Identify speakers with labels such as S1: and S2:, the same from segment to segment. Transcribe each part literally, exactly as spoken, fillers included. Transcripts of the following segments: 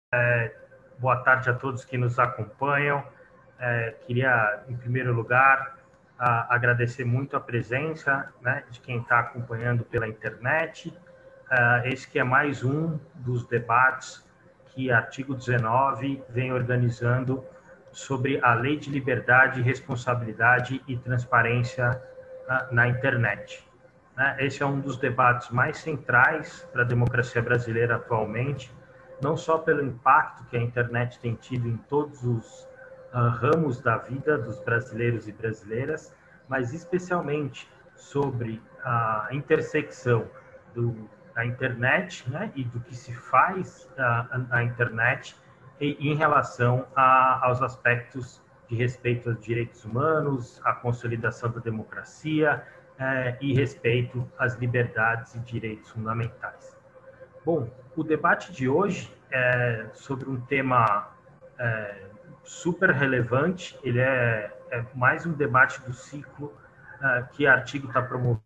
S1: Boa tarde a todos que nos acompanham. É, queria, em primeiro lugar, a, agradecer muito a presença, né, de quem está acompanhando pela internet. Uh, esse que é mais um dos debates que Artigo dezenove vem organizando sobre a Lei de Liberdade, Responsabilidade e Transparência uh, na internet. Uh, esse é um dos debates mais centrais para a democracia brasileira atualmente, não só pelo impacto que a internet tem tido em todos os uh, ramos da vida dos brasileiros e brasileiras, mas especialmente sobre a intersecção do, da internet, né, e do que se faz uh, na internet e, em relação a, aos aspectos de respeito aos direitos humanos, a consolidação da democracia uh, e respeito às liberdades e direitos fundamentais. Bom, o debate de hoje é sobre um tema é, super relevante. Ele é, é mais um debate do ciclo é, que a Artigo está promovendo.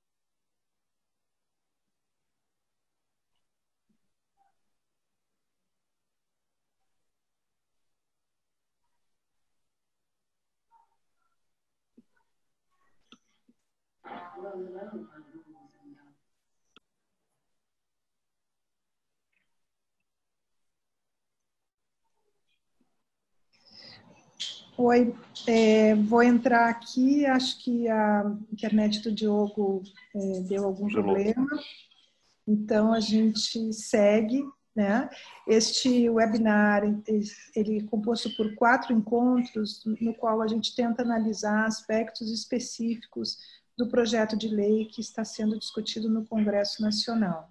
S2: Oi, é, vou entrar aqui, acho que a internet do Diogo é, deu algum problema, então a gente segue, né? Este webinar, ele é composto por quatro encontros, no qual a gente tenta analisar aspectos específicos do projeto de lei que está sendo discutido no Congresso Nacional.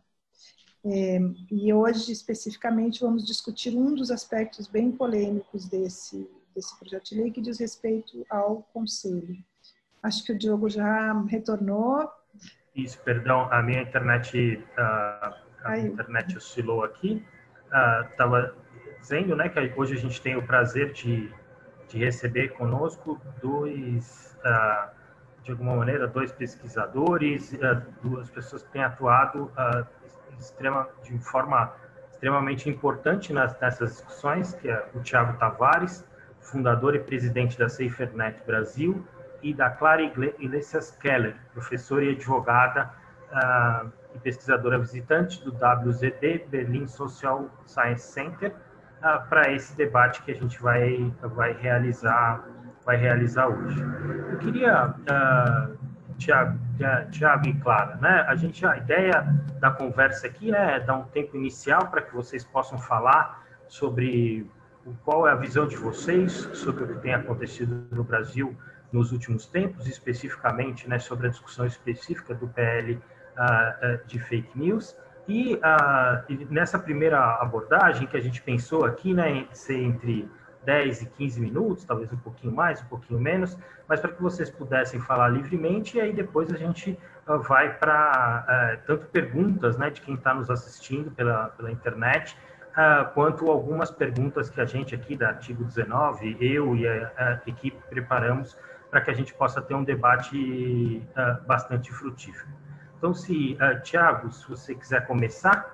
S2: É, e hoje, especificamente, vamos discutir um dos aspectos bem polêmicos desse desse projeto de lei, que diz respeito ao Conselho. Acho que o Diogo já retornou.
S1: Isso, perdão, a minha internet, uh, a minha internet oscilou aqui. Estava uh, dizendo, né, que hoje a gente tem o prazer de, de receber conosco dois, uh, de alguma maneira, dois pesquisadores, uh, duas pessoas que têm atuado uh, extrema, de forma extremamente importante nas, nessas discussões, que é o Thiago Tavares, fundador e presidente da SaferNet Brasil, e da Clara Iglesias Keller, professora e advogada uh, e pesquisadora visitante do W Z D, Berlin Social Science Center, uh, para esse debate que a gente vai, vai, realizar, vai realizar hoje. Eu queria, uh, Tiago, Tiago e Clara, né, a, gente, a ideia da conversa aqui é dar um tempo inicial para que vocês possam falar sobre qual é a visão de vocês sobre o que tem acontecido no Brasil nos últimos tempos, especificamente, né, sobre a discussão específica do P L uh, de fake news. E, uh, e nessa primeira abordagem que a gente pensou aqui, né, ser entre dez e quinze minutos, talvez um pouquinho mais, um pouquinho menos, mas para que vocês pudessem falar livremente, e aí depois a gente uh, vai para uh, tanto perguntas, né, de quem está nos assistindo pela, pela internet, Uh, quanto algumas perguntas que a gente aqui da Artigo dezenove, eu e a, a equipe preparamos para que a gente possa ter um debate uh, bastante frutífero. Então, se, uh, Tiago, se você quiser começar,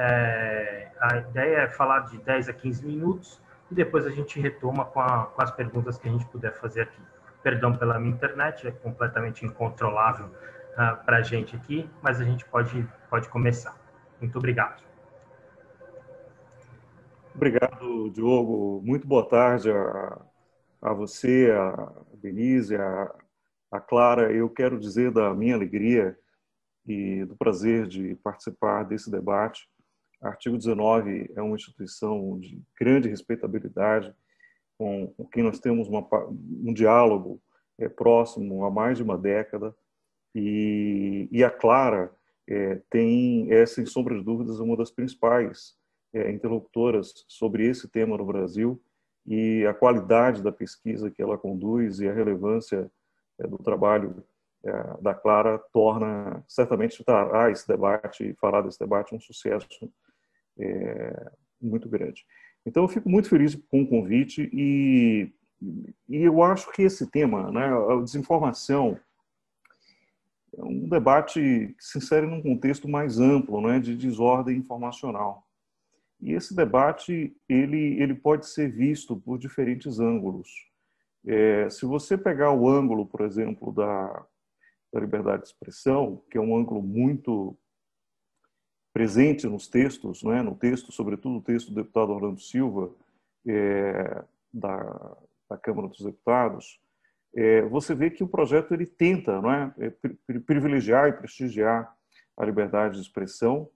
S1: é, a ideia é falar de dez a quinze minutos e depois a gente retoma com, a, com as perguntas que a gente puder fazer aqui. Perdão pela minha internet, é completamente incontrolável uh, para a gente aqui, mas a gente pode, pode começar. Muito obrigado.
S3: Obrigado, Diogo. Muito boa tarde a, a você, a Denise, a, a Clara. Eu quero dizer da minha alegria e do prazer de participar desse debate. Artigo dezenove é uma instituição de grande respeitabilidade, com, com quem nós temos uma, um diálogo é, próximo há mais de uma década. E, e a Clara é, tem, é, sem sombra de dúvidas, uma das principais É, interlocutoras sobre esse tema no Brasil, e a qualidade da pesquisa que ela conduz e a relevância é, do trabalho é, da Clara torna, certamente, trará esse debate, falar desse debate, um sucesso é, muito grande. Então, eu fico muito feliz com o convite e, e eu acho que esse tema, né, a desinformação, é um debate que se insere num contexto mais amplo, né, de desordem informacional. E esse debate ele, ele pode ser visto por diferentes ângulos. É, se você pegar o ângulo, por exemplo, da, da liberdade de expressão, que é um ângulo muito presente nos textos, né, no texto, sobretudo o texto do deputado Orlando Silva, é, da, da Câmara dos Deputados, é, você vê que o projeto ele tenta, não é, privilegiar e prestigiar a liberdade de expressão,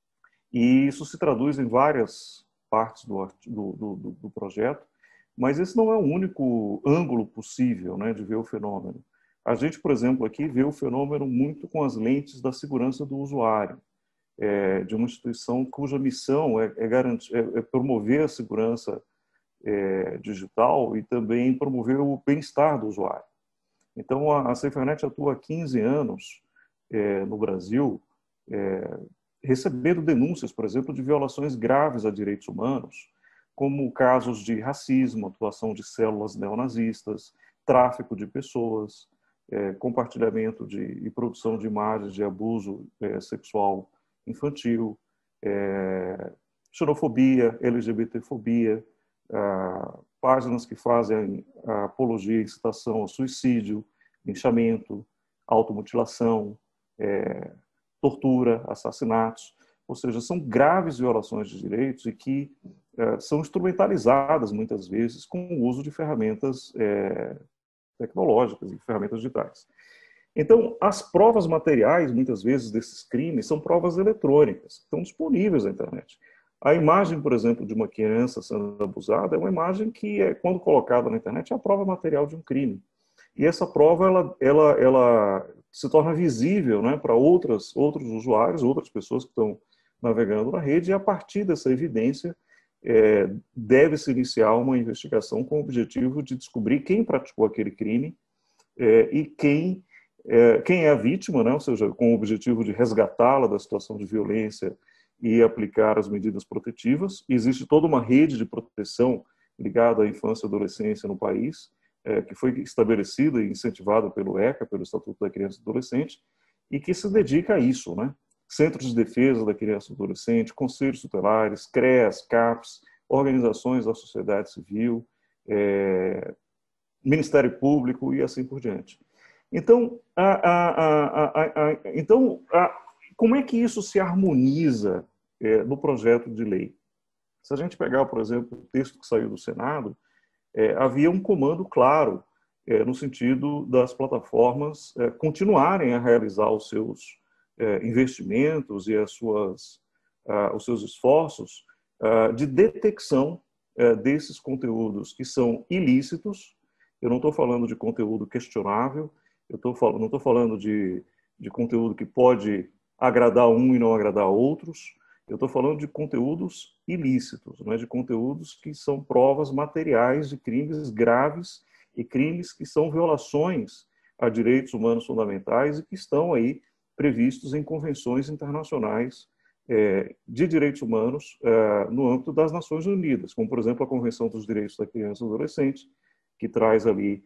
S3: e isso se traduz em várias partes do, do, do, do projeto, mas esse não é o único ângulo possível, né, de ver o fenômeno. A gente, por exemplo, aqui vê o fenômeno muito com as lentes da segurança do usuário, é, de uma instituição cuja missão é, é, garantir, é, é promover a segurança é, digital e também promover o bem-estar do usuário. Então, a, a SafeNet atua há quinze anos é, no Brasil, é, recebendo denúncias, por exemplo, de violações graves a direitos humanos, como casos de racismo, atuação de células neonazistas, tráfico de pessoas, é, compartilhamento de, e produção de imagens de abuso é, sexual infantil, é, xenofobia, LGBTfobia, ah, páginas que fazem a apologia e incitação ao suicídio, linchamento, automutilação, é, tortura, assassinatos, ou seja, são graves violações de direitos e que é, são instrumentalizadas muitas vezes com o uso de ferramentas é, tecnológicas e ferramentas digitais. Então, as provas materiais, muitas vezes, desses crimes são provas eletrônicas, que estão disponíveis na internet. A imagem, por exemplo, de uma criança sendo abusada é uma imagem que, é, quando colocada na internet, é a prova material de um crime. E essa prova ela, ela, ela se torna visível, né, para outras, outros usuários, outras pessoas que estão navegando na rede, e a partir dessa evidência é, deve-se iniciar uma investigação com o objetivo de descobrir quem praticou aquele crime é, e quem É, quem é a vítima, né? Ou seja, com o objetivo de resgatá-la da situação de violência e aplicar as medidas protetivas. Existe toda uma rede de proteção ligada à infância e adolescência no país, é, que foi estabelecida e incentivada pelo ECA, pelo Estatuto da Criança e do Adolescente, e que se dedica a isso, né? Centros de defesa da criança e do adolescente, conselhos tutelares, CREAS, CAPS, organizações da sociedade civil, é, Ministério Público e assim por diante. Então, a, a, a, a, a, então a, como é que isso se harmoniza é, no projeto de lei? Se a gente pegar, por exemplo, o texto que saiu do Senado, é, havia um comando claro é, no sentido das plataformas é, continuarem a realizar os seus é, investimentos e as suas, ah, os seus esforços ah, de detecção é, desses conteúdos que são ilícitos. Eu não estou falando de conteúdo questionável, eu tô falando, não estou falando de, de conteúdo que pode agradar um e não agradar outros. Eu estou falando de conteúdos ilícitos, né? De conteúdos que são provas materiais de crimes graves e crimes que são violações a direitos humanos fundamentais e que estão aí previstos em convenções internacionais é, de direitos humanos é, no âmbito das Nações Unidas, como, por exemplo, a Convenção dos Direitos da Criança e do Adolescente, que traz ali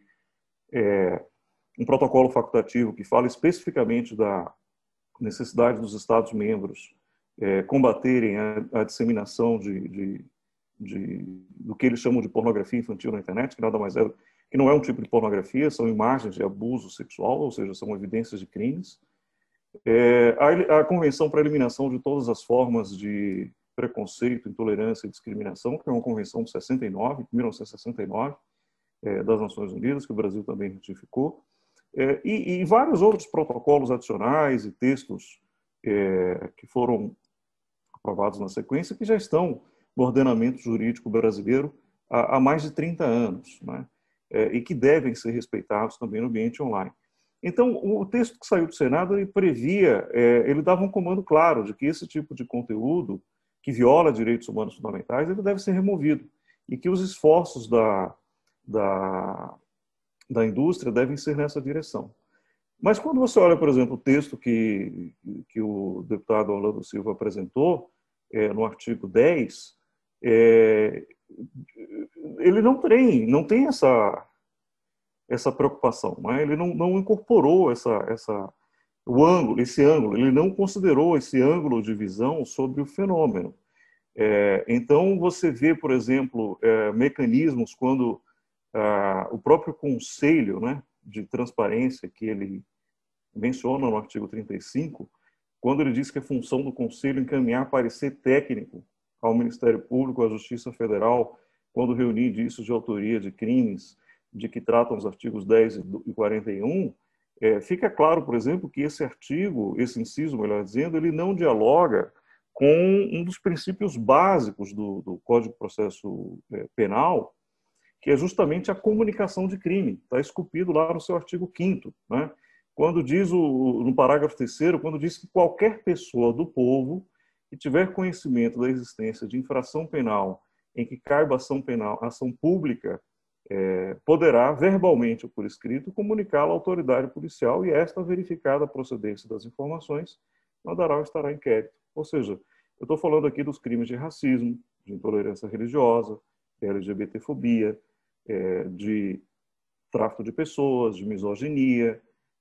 S3: é, um protocolo facultativo que fala especificamente da necessidade dos Estados-membros é, combaterem a, a disseminação de, de, de, do que eles chamam de pornografia infantil na internet, que nada mais é, que não é um tipo de pornografia, são imagens de abuso sexual, ou seja, são evidências de crimes. É, a, a Convenção para a Eliminação de Todas as Formas de Preconceito, Intolerância e Discriminação, que é uma convenção de sessenta e nove, mil novecentos e sessenta e nove, é, das Nações Unidas, que o Brasil também ratificou. É, e, e vários outros protocolos adicionais e textos é, que foram aprovados na sequência, que já estão no ordenamento jurídico brasileiro há, há mais de trinta anos, né? É, e que devem ser respeitados também no ambiente online. Então, o texto que saiu do Senado, ele previa, é, ele dava um comando claro de que esse tipo de conteúdo que viola direitos humanos fundamentais, ele deve ser removido, e que os esforços da, da da indústria devem ser nessa direção. Mas quando você olha, por exemplo, o texto que, que o deputado Orlando Silva apresentou, é, no artigo dez, é, ele não tem, não tem essa, essa preocupação, né? Ele não, não incorporou essa, essa, o ângulo, esse ângulo, ele não considerou esse ângulo de visão sobre o fenômeno. É, então, você vê, por exemplo, é, mecanismos quando ah, o próprio Conselho, né, de Transparência, que ele menciona no artigo trinta e cinco, quando ele diz que é função do Conselho encaminhar parecer técnico ao Ministério Público, à Justiça Federal, quando reunir indícios de autoria de crimes de que tratam os artigos dez e quarenta e um, é, fica claro, por exemplo, que esse artigo, esse inciso, melhor dizendo, ele não dialoga com um dos princípios básicos do, do Código de Processo Penal, que é justamente a comunicação de crime. Está esculpido lá no seu artigo quinto, né? Quando diz, o, no parágrafo terceiro, quando diz que qualquer pessoa do povo que tiver conhecimento da existência de infração penal em que caiba ação penal, ação pública, é, poderá, verbalmente ou por escrito, comunicá-la à autoridade policial e esta, verificada a procedência das informações, mandará ou estará em inquérito. Ou seja, eu estou falando aqui dos crimes de racismo, de intolerância religiosa, de LGBTfobia, é, de tráfico de pessoas, de misoginia,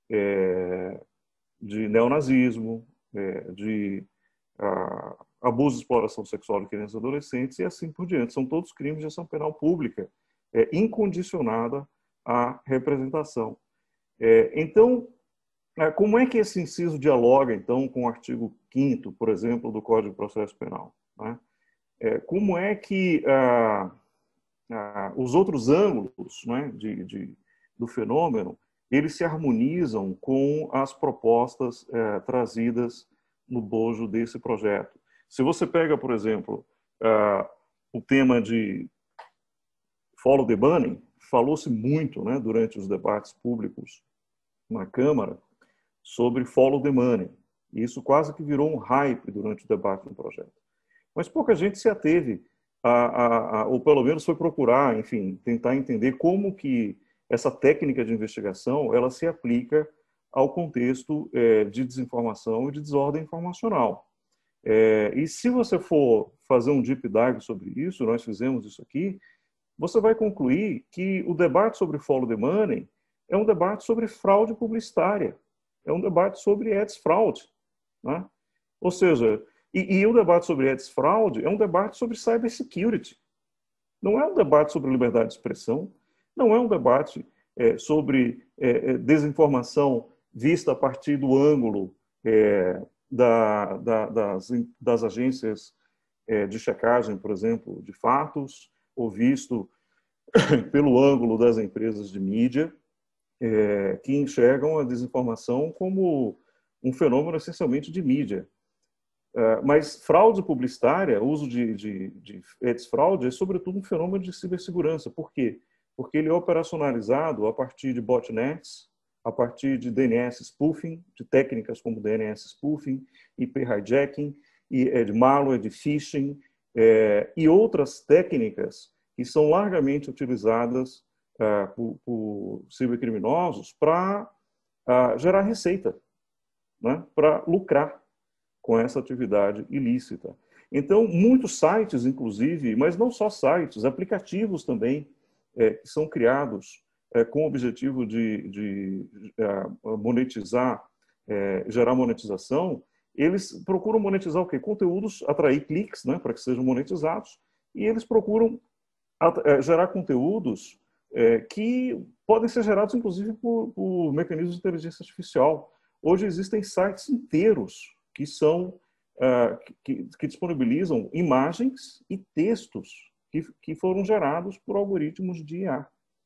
S3: é, de neonazismo, é, de a, abuso e exploração sexual de crianças e adolescentes e assim por diante. São todos crimes de ação penal pública, é, incondicionada à representação. É, então, é, como é que esse inciso dialoga, então, com o artigo quinto, por exemplo, do Código de Processo Penal? Né? É, como é que ah, ah, os outros ângulos, né, de, de, do fenômeno eles se harmonizam com as propostas eh, trazidas no bojo desse projeto? Se você pega, por exemplo, uh, o tema de follow the money, falou-se muito, né, durante os debates públicos na Câmara sobre follow the money. E isso quase que virou um hype durante o debate do projeto. Mas pouca gente se ateve, a, a, a, ou pelo menos foi procurar, enfim, tentar entender como que essa técnica de investigação ela se aplica ao contexto é, de desinformação e de desordem informacional. É, e se você for fazer um deep dive sobre isso, nós fizemos isso aqui, você vai concluir que o debate sobre follow the money é um debate sobre fraude publicitária, é um debate sobre ads fraud, né? Ou seja, e, e o debate sobre ads fraud é um debate sobre cybersecurity. Não é um debate sobre liberdade de expressão, não é um debate é, sobre é, desinformação vista a partir do ângulo é, da, da, das, das agências é, de checagem, por exemplo, de fatos, ou visto pelo ângulo das empresas de mídia, é, que enxergam a desinformação como um fenômeno essencialmente de mídia. É, mas fraude publicitária, uso de, de, de ads fraude, é sobretudo um fenômeno de cibersegurança. Por quê? Porque ele é operacionalizado a partir de botnets, a partir de D N S spoofing, de técnicas como D N S spoofing, I P hijacking, e, é, de malware, de phishing, é, e outras técnicas que são largamente utilizadas ah, por, por cibercriminosos para ah, gerar receita, né, para lucrar com essa atividade ilícita. Então, muitos sites, inclusive, mas não só sites, aplicativos também, é, que são criados é, com o objetivo de, de, de monetizar, é, gerar monetização, eles procuram monetizar o quê? Conteúdos, atrair cliques, né, para que sejam monetizados, e eles procuram gerar conteúdos é, que podem ser gerados, inclusive, por, por mecanismos de inteligência artificial. Hoje existem sites inteiros que são uh, que, que disponibilizam imagens e textos que, que foram gerados por algoritmos de I A.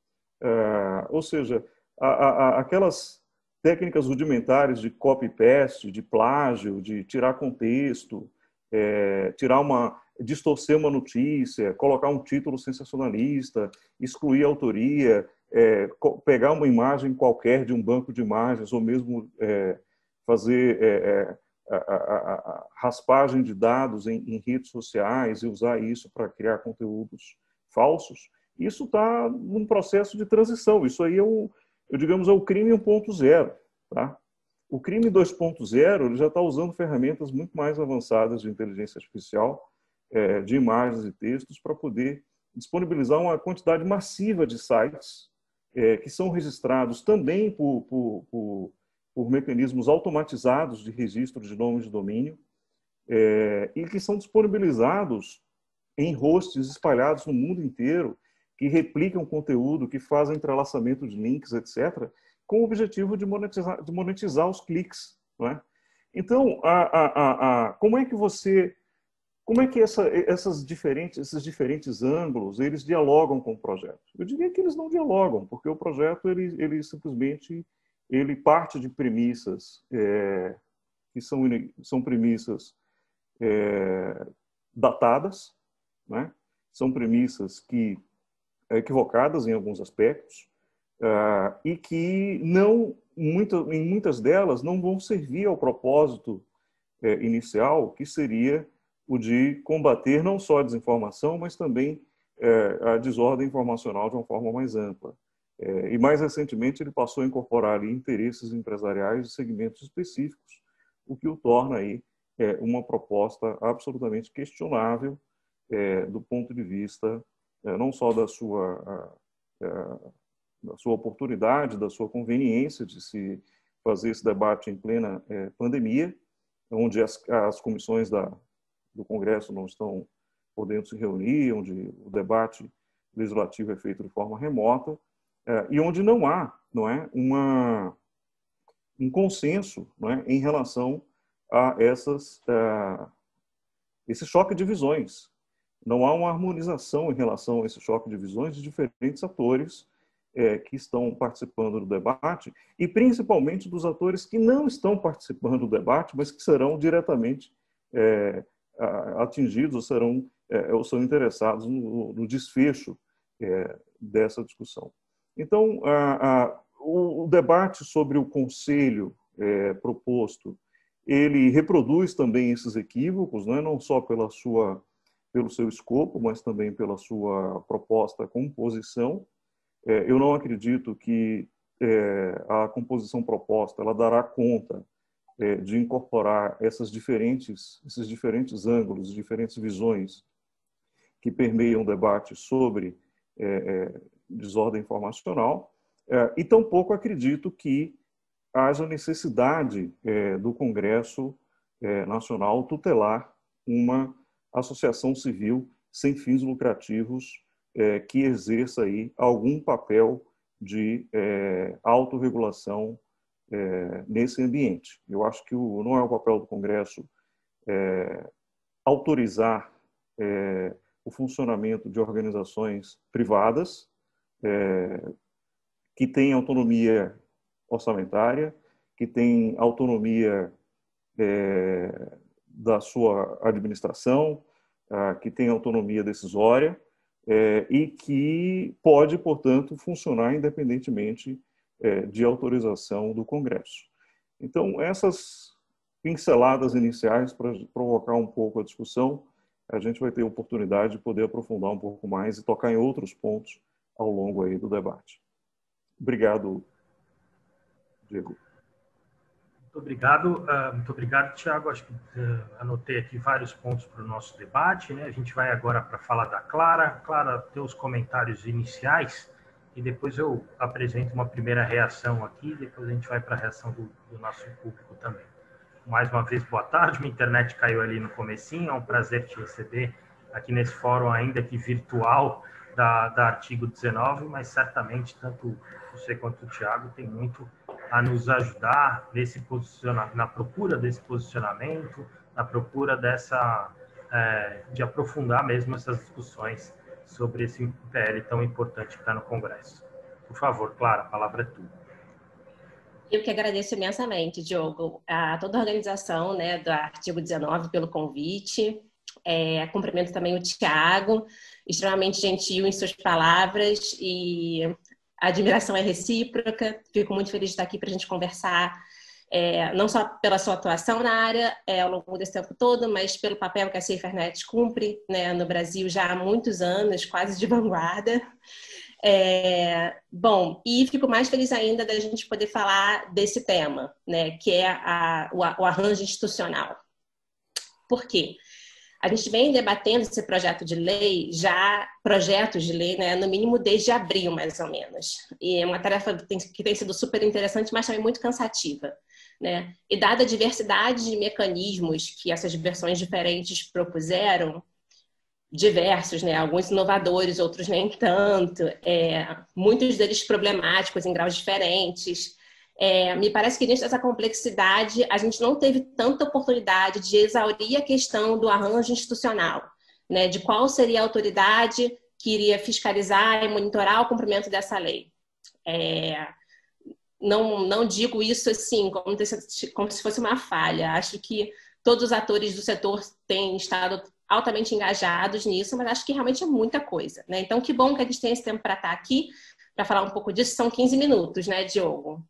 S3: Uh, ou seja, a, a, aquelas técnicas rudimentares de copy-paste, de plágio, de tirar contexto, é, tirar uma, distorcer uma notícia, colocar um título sensacionalista, excluir a autoria, é, pegar uma imagem qualquer de um banco de imagens, ou mesmo é, fazer é, a, a, a raspagem de dados em, em redes sociais e usar isso para criar conteúdos falsos. Isso está num processo de transição. Isso aí é o, eu digamos, é o crime um ponto zero, tá? O crime dois ponto zero ele já está usando ferramentas muito mais avançadas de inteligência artificial, é, de imagens e textos, para poder disponibilizar uma quantidade massiva de sites é, que são registrados também por, por, por, por mecanismos automatizados de registro de nomes de domínio é, e que são disponibilizados em hosts espalhados no mundo inteiro, que replicam conteúdo, que fazem entrelaçamento de links, etcétera, com o objetivo de monetizar, de monetizar os cliques, não é? Então, a, a, a, a, como é que você, como é que essa, essas diferentes, esses diferentes ângulos, eles dialogam com o projeto? Eu diria que eles não dialogam, porque o projeto, ele, ele simplesmente, ele parte de premissas, é, que são, são premissas é, datadas, né? São premissas que equivocadas em alguns aspectos, uh, e que não, muita, em muitas delas não vão servir ao propósito eh, inicial, que seria o de combater não só a desinformação, mas também eh, a desordem informacional de uma forma mais ampla. Eh, e mais recentemente ele passou a incorporar ali interesses empresariais de segmentos específicos, o que o torna aí eh, uma proposta absolutamente questionável eh, do ponto de vista não só da sua, da sua oportunidade, da sua conveniência de se fazer esse debate em plena pandemia, onde as, as comissões da, do Congresso não estão podendo se reunir, onde o debate legislativo é feito de forma remota, e onde não há, não é, uma, um consenso, não é, em relação a essas, a esse choque de visões. Não há uma harmonização em relação a esse choque de visões de diferentes atores é, que estão participando do debate e principalmente dos atores que não estão participando do debate, mas que serão diretamente é, atingidos ou serão é, ou são interessados no, no desfecho é, dessa discussão. Então, a, a, o, o debate sobre o conselho é, proposto, ele reproduz também esses equívocos, não é? Não só pela sua pelo seu escopo, mas também pela sua proposta composição. Eu não acredito que a composição proposta ela dará conta de incorporar essas diferentes, esses diferentes ângulos, diferentes visões que permeiam o debate sobre desordem informacional, e tampouco acredito que haja necessidade do Congresso Nacional tutelar uma associação civil sem fins lucrativos é, que exerça aí algum papel de é, autorregulação é, nesse ambiente. Eu acho que o, não é o papel do Congresso é, autorizar é, o funcionamento de organizações privadas é, que têm autonomia orçamentária, que têm autonomia é, da sua administração, que tem autonomia decisória e que pode, portanto, funcionar independentemente de autorização do Congresso. Então, essas pinceladas iniciais para provocar um pouco a discussão, a gente vai ter a oportunidade de poder aprofundar um pouco mais e tocar em outros pontos ao longo aí do debate. Obrigado, Diego.
S1: Muito obrigado, muito obrigado, Tiago. Acho que anotei aqui vários pontos para o nosso debate, né? A gente vai agora para falar da Clara. Clara, teus comentários iniciais e depois eu apresento uma primeira reação aqui, depois a gente vai para a reação do, do nosso público também. Mais uma vez, boa tarde. Minha internet caiu ali no comecinho. É um prazer te receber aqui nesse fórum, ainda que virtual, da, da Artigo dezenove, mas certamente tanto você quanto o Tiago tem muito a nos ajudar nesse posicionamento, na procura desse posicionamento, na procura dessa, é, de aprofundar mesmo essas discussões sobre esse P L tão importante que está no Congresso. Por favor, Clara, a palavra é tua.
S4: Eu que agradeço imensamente, Diogo, a toda a organização, né, do Artigo dezenove pelo convite. É, cumprimento também o Tiago, extremamente gentil em suas palavras e a admiração é recíproca. Fico muito feliz de estar aqui para a gente conversar, é, não só pela sua atuação na área é, ao longo desse tempo todo, mas pelo papel que a SaferNet cumpre, né, no Brasil já há muitos anos, quase de vanguarda. É, bom, e fico mais feliz ainda da gente poder falar desse tema, né, que é a, o, o arranjo institucional. Por quê? A gente vem debatendo esse projeto de lei, já projetos de lei, né, no mínimo desde abril, mais ou menos. E é uma tarefa que tem, que tem sido super interessante, mas também muito cansativa. né? E dada a diversidade de mecanismos que essas versões diferentes propuseram, diversos, né? Alguns inovadores, outros nem tanto, é, muitos deles problemáticos em graus diferentes. É, me parece que dentro dessa complexidade a gente não teve tanta oportunidade de exaurir a questão do arranjo institucional, né? De qual seria a autoridade que iria fiscalizar e monitorar o cumprimento dessa lei. É, não, não digo isso assim como, como se fosse uma falha. Acho que todos os atores do setor têm estado altamente engajados nisso, mas acho que realmente é muita coisa, né? Então, que bom que a gente tem esse tempo para estar aqui, para falar um pouco disso. São quinze minutos, né, Diogo?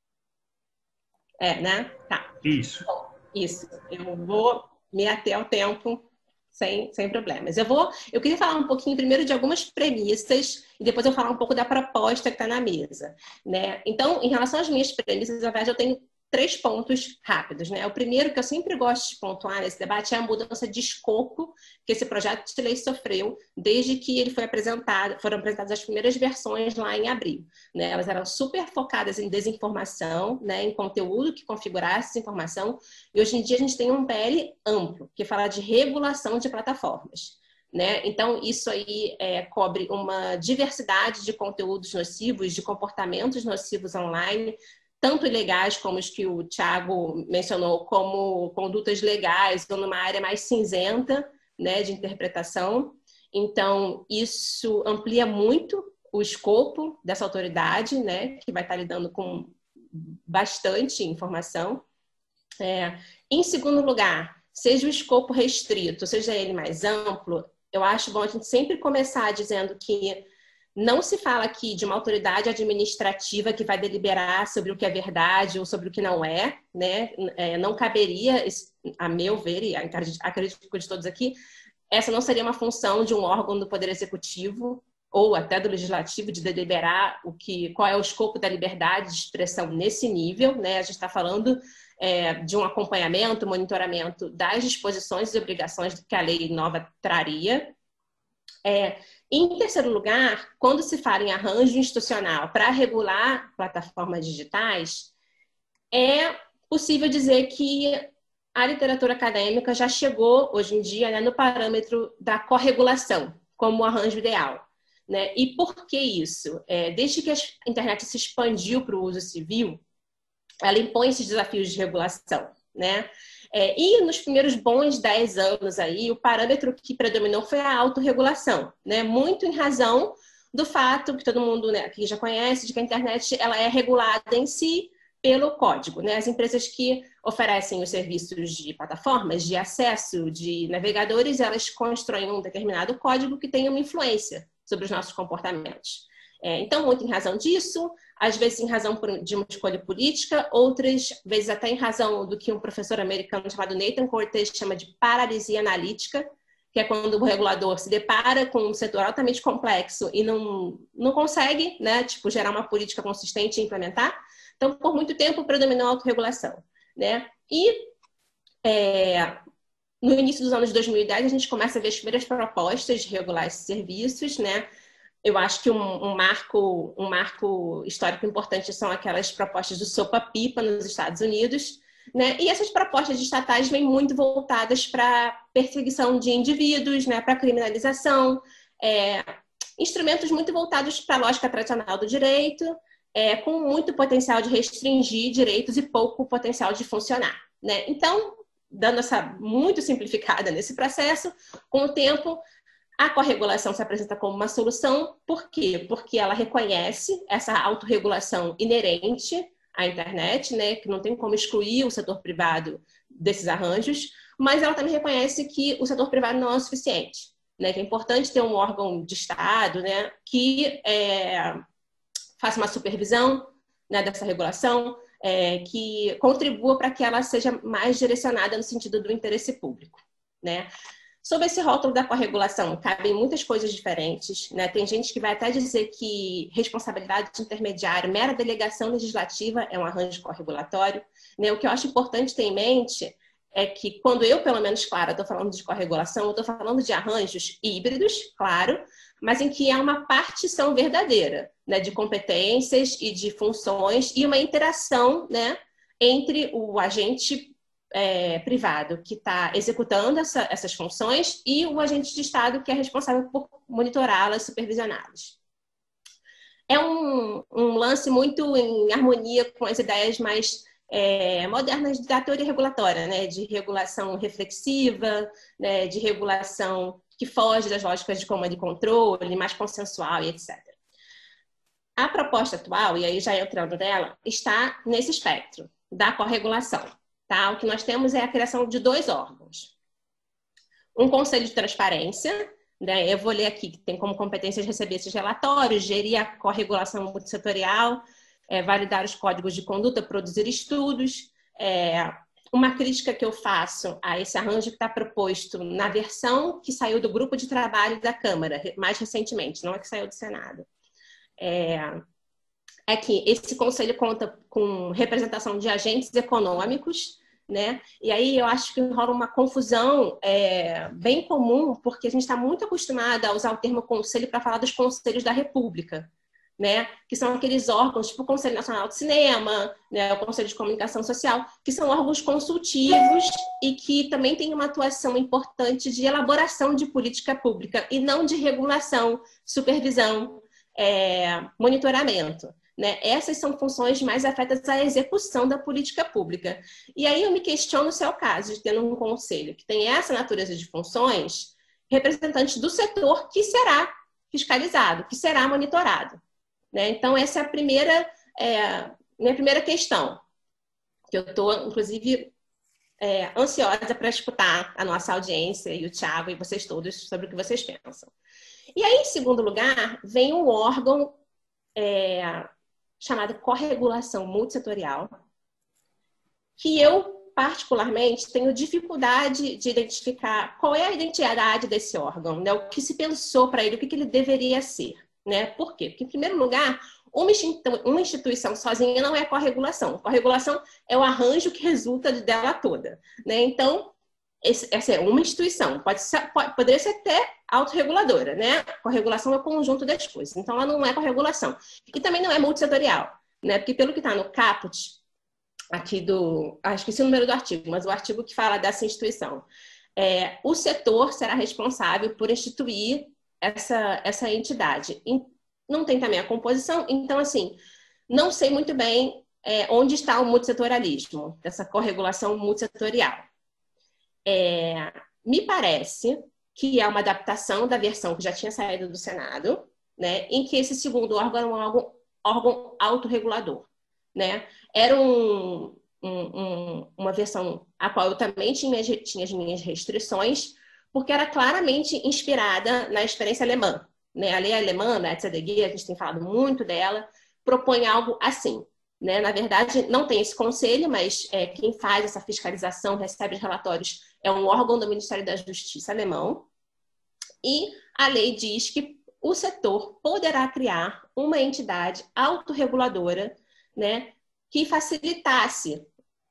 S4: É, né? Tá.
S1: Isso.
S4: Bom, isso. Eu vou me ater ao tempo sem, sem problemas. Eu vou, eu queria falar um pouquinho primeiro de algumas premissas e depois eu falar um pouco da proposta que está na mesa, né? Então, em relação às minhas premissas, na verdade, eu tenho três pontos rápidos, né? O primeiro que eu sempre gosto de pontuar nesse debate é a mudança de escopo que esse projeto de lei sofreu desde que ele foi apresentado, foram apresentadas as primeiras versões lá em abril, né? Elas eram super focadas em desinformação, né? Em conteúdo que configurasse essa informação, e hoje em dia a gente tem um P L amplo que fala de regulação de plataformas, né? Então, isso aí é, cobre uma diversidade de conteúdos nocivos, de comportamentos nocivos online, tanto ilegais como os que o Thiago mencionou, como condutas legais ou numa área mais cinzenta, né, de interpretação. Então, isso amplia muito o escopo dessa autoridade, né, que vai estar lidando com bastante informação. É, em segundo lugar, seja o escopo restrito, seja ele mais amplo, eu acho bom a gente sempre começar dizendo que não se fala aqui de uma autoridade administrativa que vai deliberar sobre o que é verdade ou sobre o que não é, né? É, não caberia, a meu ver, e acredito que de todos aqui, essa não seria uma função de um órgão do Poder Executivo ou até do Legislativo de deliberar o que, qual é o escopo da liberdade de expressão nesse nível, né? A gente está falando é, de um acompanhamento, monitoramento das disposições e obrigações que a lei nova traria. É, em terceiro lugar, quando se fala em arranjo institucional para regular plataformas digitais, é possível dizer que a literatura acadêmica já chegou, hoje em dia, né, no parâmetro da corregulação, como o arranjo ideal, né? E por que isso? É, desde que a internet se expandiu para o uso civil, ela impõe esses desafios de regulação, né? É, e nos primeiros bons dez anos aí, o parâmetro que predominou foi a autorregulação, né? Muito em razão do fato que todo mundo, né, aqui já conhece, de que a internet ela é regulada em si pelo código, né? As empresas que oferecem os serviços de plataformas, de acesso, de navegadores, elas constroem um determinado código que tem uma influência sobre os nossos comportamentos. É, então, muito em razão disso, às vezes em razão de uma escolha política, outras vezes até em razão do que um professor americano chamado Nathan Cortez chama de paralisia analítica, que é quando o regulador se depara com um setor altamente complexo e não, não consegue, né, tipo, gerar uma política consistente e implementar. Então, por muito tempo, predominou a autorregulação, né? E é, no início dos anos dois mil e dez, a gente começa a ver as primeiras propostas de regular esses serviços, né? Eu acho que um, um, marco, um marco histórico importante são aquelas propostas do Sopa-Pipa nos Estados Unidos, né? E essas propostas estatais vêm muito voltadas para perseguição de indivíduos, né? Para criminalização, é, instrumentos muito voltados para a lógica tradicional do direito, é, com muito potencial de restringir direitos e pouco potencial de funcionar, né? Então, dando essa muito simplificada nesse processo, com o tempo, a corregulação se apresenta como uma solução. Por quê? Porque ela reconhece essa autorregulação inerente à internet, né, que não tem como excluir o setor privado desses arranjos, mas ela também reconhece que o setor privado não é o suficiente, né, que é importante ter um órgão de Estado, né, que é, faça uma supervisão, né, dessa regulação, é, que contribua para que ela seja mais direcionada no sentido do interesse público, né? Sobre esse rótulo da corregulação, cabem muitas coisas diferentes, né? Tem gente que vai até dizer que responsabilidade de intermediário, mera delegação legislativa é um arranjo corregulatório, né? O que eu acho importante ter em mente é que quando eu, pelo menos, claro, estou falando de corregulação, eu estou falando de arranjos híbridos, claro, mas em que há uma partição verdadeira, né? De competências e de funções e uma interação, né? entre o agente é, privado que está executando essa, essas funções e o agente de Estado que é responsável por monitorá-las, supervisioná-las. É um, um lance muito em harmonia com as ideias mais é, modernas da teoria regulatória, né? De regulação reflexiva, né? De regulação que foge das lógicas de comando e controle, mais consensual e etcétera. A proposta atual, e aí já entrando nela, está nesse espectro da corregulação. Tá? O que nós temos é a criação de dois órgãos. Um conselho de transparência, né? Eu vou ler aqui, que tem como competências receber esses relatórios, gerir a corregulação multissetorial, é, validar os códigos de conduta, produzir estudos. É, uma crítica que eu faço a esse arranjo que está proposto na versão que saiu do grupo de trabalho da Câmara, mais recentemente, não é que saiu do Senado. É, é que esse conselho conta com representação de agentes econômicos, né? E aí eu acho que rola uma confusão é, bem comum, porque a gente está muito acostumada a usar o termo conselho para falar dos conselhos da República, né? Que são aqueles órgãos, tipo o Conselho Nacional de Cinema, né? O Conselho de Comunicação Social, que são órgãos consultivos e que também têm uma atuação importante de elaboração de política pública e não de regulação, supervisão, é, monitoramento. Né? Essas são funções mais afetas à execução da política pública. E aí eu me questiono se é o caso de ter um conselho que tem essa natureza de funções, representantes do setor que será fiscalizado, que será monitorado. Né? Então, essa é a primeira, é, minha primeira questão, que eu estou, inclusive, é, ansiosa para escutar a nossa audiência e o Thiago e vocês todos sobre o que vocês pensam. E aí, em segundo lugar, vem um órgão é, chamado corregulação multissetorial, que eu, particularmente, tenho dificuldade de identificar qual é a identidade desse órgão, né? O que se pensou para ele, o que, que ele deveria ser. Né? Por quê? Porque, em primeiro lugar, uma instituição sozinha não é corregulação. Corregulação é o arranjo que resulta dela toda. Né? Então, esse, essa é uma instituição. Pode ser, pode, poderia ser até autorreguladora, né? Corregulação é o conjunto das coisas. Então, ela não é corregulação. E também não é multissetorial, né? Porque pelo que está no caput, aqui do... Ah, esqueci o número do artigo, mas o artigo que fala dessa instituição. É, o setor será responsável por instituir essa, essa entidade. Não tem também a composição, então, assim, não sei muito bem é, onde está o multissetorialismo, essa corregulação multissetorial. É, me parece que é uma adaptação da versão que já tinha saído do Senado, né, em que esse segundo órgão era um órgão, órgão autorregulador. Né? Era um, um, um, uma versão a qual eu também tinha, tinha as minhas restrições, porque era claramente inspirada na experiência alemã. Né? A lei alemã, né, a T C D G, a gente tem falado muito dela, propõe algo assim. Né? Na verdade, não tem esse conselho, mas é, quem faz essa fiscalização, recebe os relatórios, é um órgão do Ministério da Justiça alemão. E a lei diz que o setor poderá criar uma entidade autorreguladora, né, que facilitasse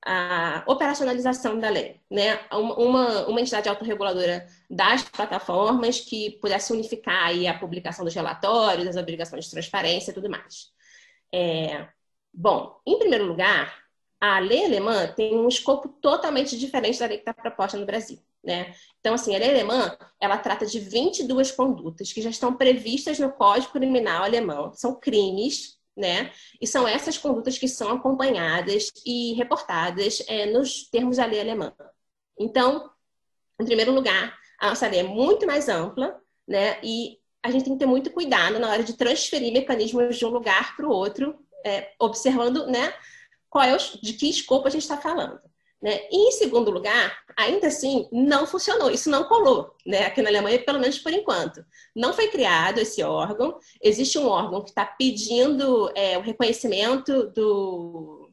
S4: a operacionalização da lei. Né? Uma, uma entidade autorreguladora das plataformas que pudesse unificar aí a publicação dos relatórios, as obrigações de transparência e tudo mais. É... Bom, em primeiro lugar, a lei alemã tem um escopo totalmente diferente da lei que está proposta no Brasil. Né? Então, assim, a lei alemã, ela trata de vinte e duas condutas que já estão previstas no Código Criminal alemão. São crimes, né? E são essas condutas que são acompanhadas e reportadas é, nos termos da lei alemã. Então, em primeiro lugar, a nossa lei é muito mais ampla, né? E a gente tem que ter muito cuidado na hora de transferir mecanismos de um lugar para o outro, é, observando, né, qual é o, de que escopo a gente está falando. Né? E, em segundo lugar, ainda assim, não funcionou, isso não colou, né? Aqui na Alemanha, pelo menos por enquanto. Não foi criado esse órgão, existe um órgão que está pedindo é, o reconhecimento do,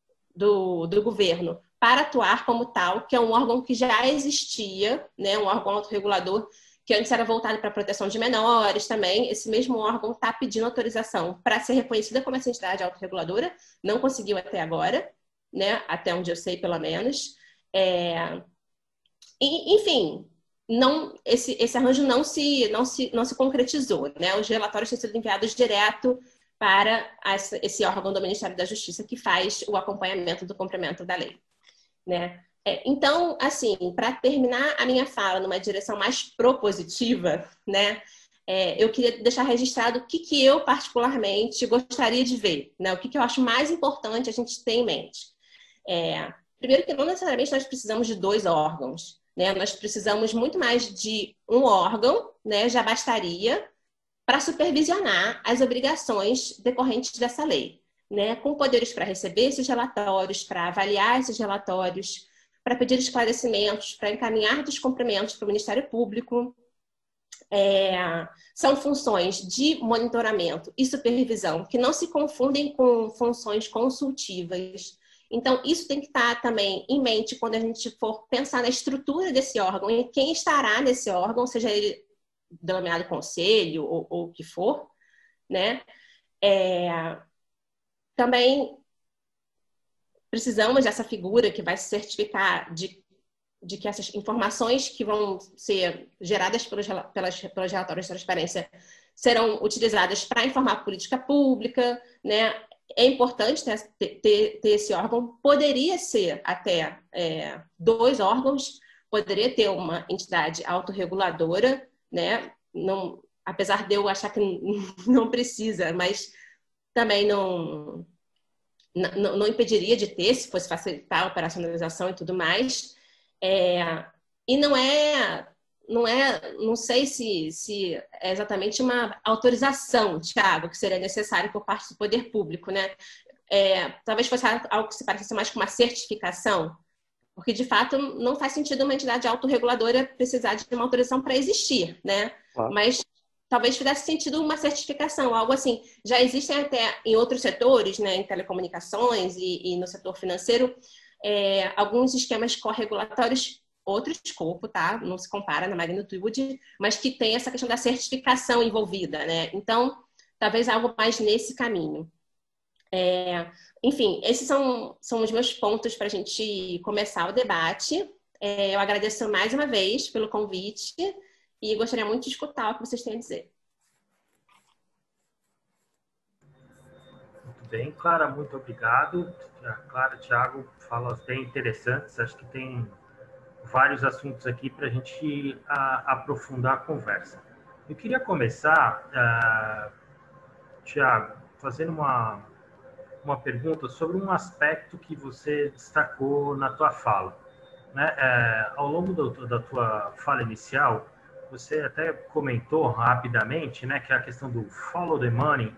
S4: do, do governo para atuar como tal, que é um órgão que já existia, né? Um órgão autorregulador, que antes era voltado para a proteção de menores também. Esse mesmo órgão está pedindo autorização para ser reconhecida como essa entidade autorreguladora, não conseguiu até agora. Né? Até onde eu sei, pelo menos. É... E, enfim, não, esse, esse arranjo não se, não, se, não se concretizou. Né? Os relatórios têm sido enviados direto para esse órgão do Ministério da Justiça que faz o acompanhamento do cumprimento da lei, né? Então, assim, para terminar a minha fala numa direção mais propositiva, né, é, eu queria deixar registrado o que, que eu particularmente gostaria de ver, né, o que, que eu acho mais importante a gente ter em mente. É, primeiro que não necessariamente nós precisamos de dois órgãos, né, nós precisamos muito mais de um órgão, né, já bastaria para supervisionar as obrigações decorrentes dessa lei, né, com poderes para receber esses relatórios, para avaliar esses relatórios, para pedir esclarecimentos, para encaminhar descumprimentos para o Ministério Público. É, são funções de monitoramento e supervisão que não se confundem com funções consultivas. Então, isso tem que estar também em mente quando a gente for pensar na estrutura desse órgão e quem estará nesse órgão, seja ele denominado conselho ou, ou o que for, né? É, também precisamos dessa figura que vai se certificar de, de que essas informações que vão ser geradas pelos, pelas, pelos relatórios de transparência serão utilizadas para informar a política pública, né? É importante ter, ter, ter esse órgão. Poderia ser até é, dois órgãos, poderia ter uma entidade autorreguladora, né? Não, apesar de eu achar que não precisa, mas também não... Não, não impediria de ter, se fosse facilitar a operacionalização e tudo mais. É, e não é, não é, não sei se, se é exatamente uma autorização, Thiago, que seria necessário por parte do poder público, né? É, talvez fosse algo que se parecesse mais com uma certificação, porque de fato não faz sentido uma entidade autorreguladora precisar de uma autorização para existir, né? Ah. Mas talvez fizesse sentido uma certificação, algo assim. Já existem até em outros setores, né, em telecomunicações e, e no setor financeiro, é, alguns esquemas corregulatórios, outro escopo, tá? Não se compara na magnitude, mas que tem essa questão da certificação envolvida, né? Então, talvez algo mais nesse caminho. É, enfim, esses são, são os meus pontos para a gente começar o debate. É, eu agradeço mais uma vez pelo convite e gostaria muito de escutar o que vocês têm a dizer.
S1: Muito bem, Clara, muito obrigado. Clara, Thiago, falas bem interessantes. Acho que tem vários assuntos aqui para a gente a, aprofundar a conversa. Eu queria começar, uh, Thiago, fazendo uma, uma pergunta sobre um aspecto que você destacou na tua fala, né? É, ao longo do, da tua fala inicial, você até comentou rapidamente, né, que a questão do follow the money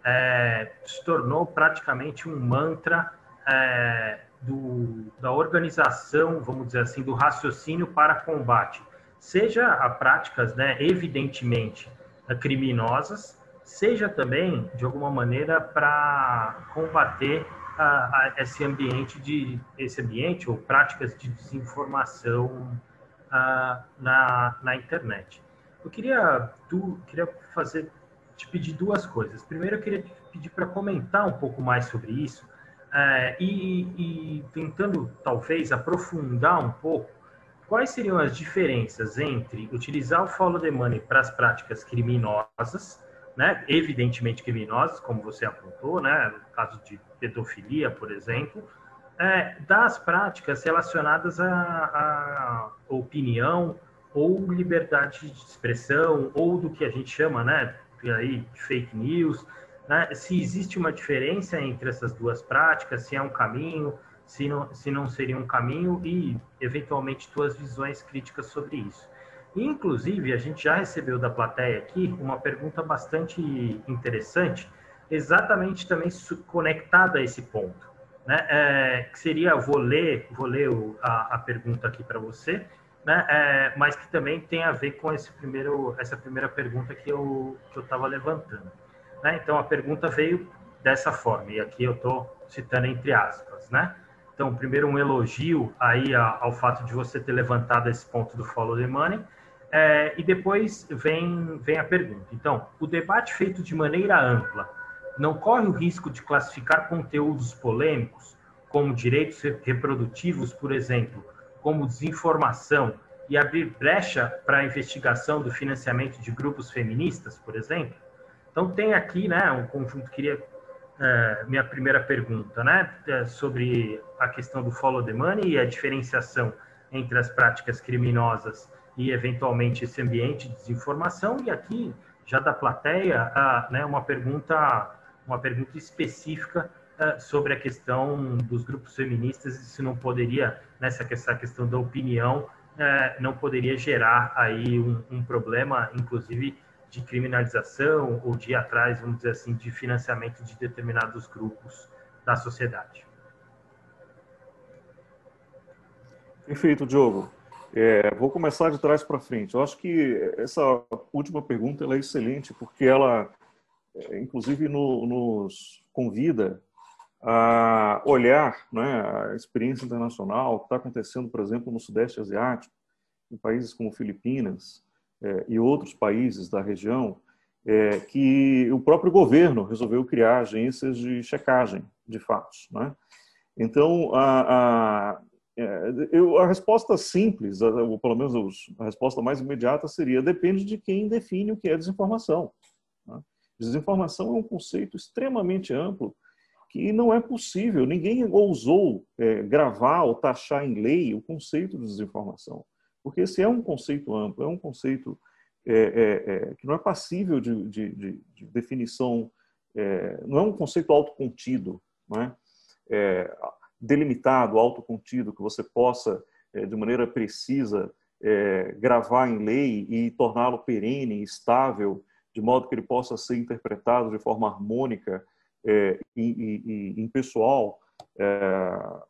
S1: é, se tornou praticamente um mantra é, do, da organização, vamos dizer assim, do raciocínio para combate, seja a práticas, né, evidentemente criminosas, seja também, de alguma maneira, para combater a, a esse ambiente de esse ambiente ou práticas de desinformação Uh, na, na internet. Eu queria, tu, queria fazer, te pedir duas coisas. Primeiro, eu queria te pedir para comentar um pouco mais sobre isso uh, e, e tentando, talvez, aprofundar um pouco quais seriam as diferenças entre utilizar o follow the money para as práticas criminosas, né, evidentemente criminosas, como você apontou, né, no caso de pedofilia, por exemplo, É, das práticas relacionadas à, à opinião ou liberdade de expressão, ou do que a gente chama, né, aí, de fake news, né, se existe uma diferença entre essas duas práticas, se é um caminho, se não, se não seria um caminho, e, eventualmente, tuas visões críticas sobre isso. E, inclusive, a gente já recebeu da plateia aqui uma pergunta bastante interessante, exatamente também conectada a esse ponto. Né, é, que seria, vou ler, vou ler o, a, a pergunta aqui para você, né, é, mas que também tem a ver com esse primeiro, essa primeira pergunta que eu que eu estava levantando. Né? Então, a pergunta veio dessa forma, e aqui eu estou citando entre aspas. Né? Então, primeiro, um elogio aí ao fato de você ter levantado esse ponto do follow the money, é, e depois vem, vem a pergunta. Então, o debate feito de maneira ampla não corre o risco de classificar conteúdos polêmicos, como direitos reprodutivos, por exemplo, como desinformação, e abrir brecha para a investigação do financiamento de grupos feministas, por exemplo? Então, tem aqui, né, um conjunto, queria, é, minha primeira pergunta, né, é sobre a questão do follow the money e a diferenciação entre as práticas criminosas e, eventualmente, esse ambiente de desinformação. E aqui, já da plateia, ah, né, uma pergunta, uma pergunta específica ah, sobre a questão dos grupos feministas e se não poderia, nessa essa questão da opinião, ah, não poderia gerar aí um, um problema, inclusive, de criminalização ou de ir atrás, vamos dizer assim, de financiamento de determinados grupos da sociedade.
S3: Perfeito, Diogo. É, vou começar de trás para frente. Eu acho que essa última pergunta ela é excelente, porque ela, inclusive, no, nos convida a olhar, né, a experiência internacional, o que está acontecendo, por exemplo, no Sudeste Asiático, em países como Filipinas é, e outros países da região, é, que o próprio governo resolveu criar agências de checagem de fatos, né? Então, a, a Eu, a resposta simples, ou pelo menos a resposta mais imediata seria: depende de quem define o que é desinformação. Desinformação é um conceito extremamente amplo que não é possível, ninguém ousou é, gravar ou taxar em lei o conceito de desinformação, porque esse é um conceito amplo, é um conceito é, é, é, que não é passível de, de, de, de definição, é, não é um conceito autocontido, não é? É, delimitado, autocontido, que você possa, de maneira precisa, é, gravar em lei e torná-lo perene, estável, de modo que ele possa ser interpretado de forma harmônica é, e, e, e impessoal é,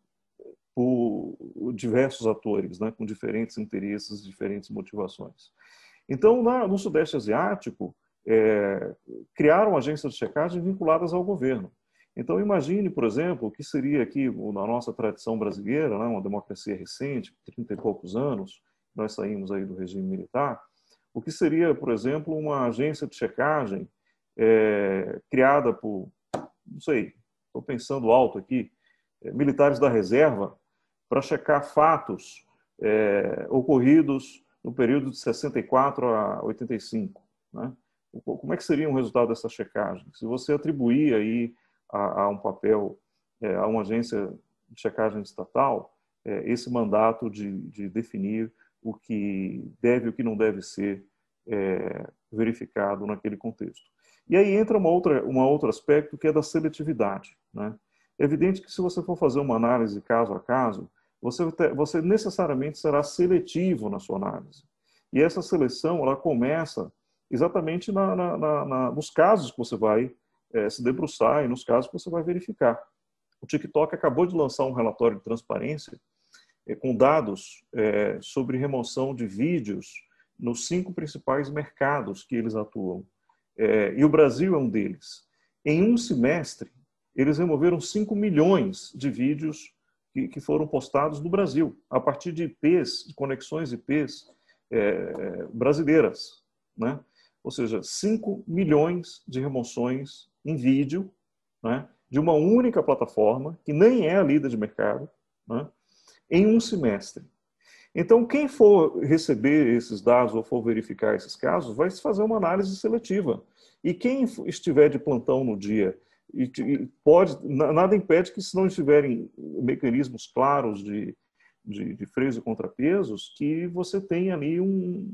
S3: por diversos atores, né, com diferentes interesses, diferentes motivações. Então, na, no Sudeste Asiático, é, criaram agências de checagem vinculadas ao governo. Então, imagine, por exemplo, o que seria aqui, na nossa tradição brasileira, né, uma democracia recente, trinta e poucos anos, nós saímos aí do regime militar, o que seria, por exemplo, uma agência de checagem é, criada por, não sei, estou pensando alto aqui, é, militares da reserva, para checar fatos é, ocorridos no período de sessenta e quatro a oitenta e cinco. Né? Como é que seria um resultado dessa checagem? Se você atribuir aí a, a um papel, é, a uma agência de checagem estatal, é, esse mandato de, de definir o que deve e o que não deve ser é, verificado naquele contexto. E aí entra uma outra, um outro aspecto, que é da seletividade. Né? É evidente que se você for fazer uma análise caso a caso, você, você necessariamente será seletivo na sua análise. E essa seleção ela começa exatamente na, na, na, na, nos casos que você vai É, se debruçar e nos casos que você vai verificar. O TikTok acabou de lançar um relatório de transparência é, com dados é, sobre remoção de vídeos nos cinco principais mercados que eles atuam. É, e o Brasil é um deles. Em um semestre, eles removeram cinco milhões de vídeos que, que foram postados no Brasil, a partir de I Ps, de conexões I Ps é, brasileiras, né? Ou seja, cinco milhões de remoções em vídeo, né, de uma única plataforma, que nem é a líder de mercado, né, em um semestre. Então, quem for receber esses dados ou for verificar esses casos, vai fazer uma análise seletiva. E quem estiver de plantão no dia, e pode, nada impede que, se não estiverem mecanismos claros de, de, de freios e contrapesos, que você tenha ali um,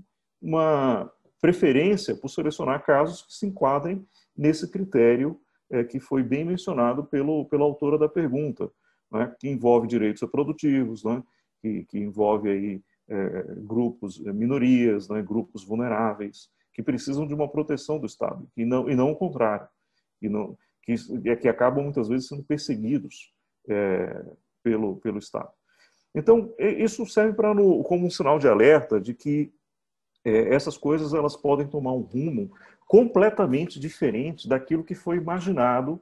S3: uma preferência por selecionar casos que se enquadrem nesse critério é, que foi bem mencionado pelo, pela autora da pergunta, né, que envolve direitos reprodutivos, né, que, que envolve aí, é, grupos, minorias, né, grupos vulneráveis, que precisam de uma proteção do Estado, e não, e não o contrário, que, não, que, que acabam muitas vezes sendo perseguidos é, pelo, pelo Estado. Então, isso serve para no, como um sinal de alerta de que é, essas coisas elas podem tomar um rumo completamente diferente daquilo que foi imaginado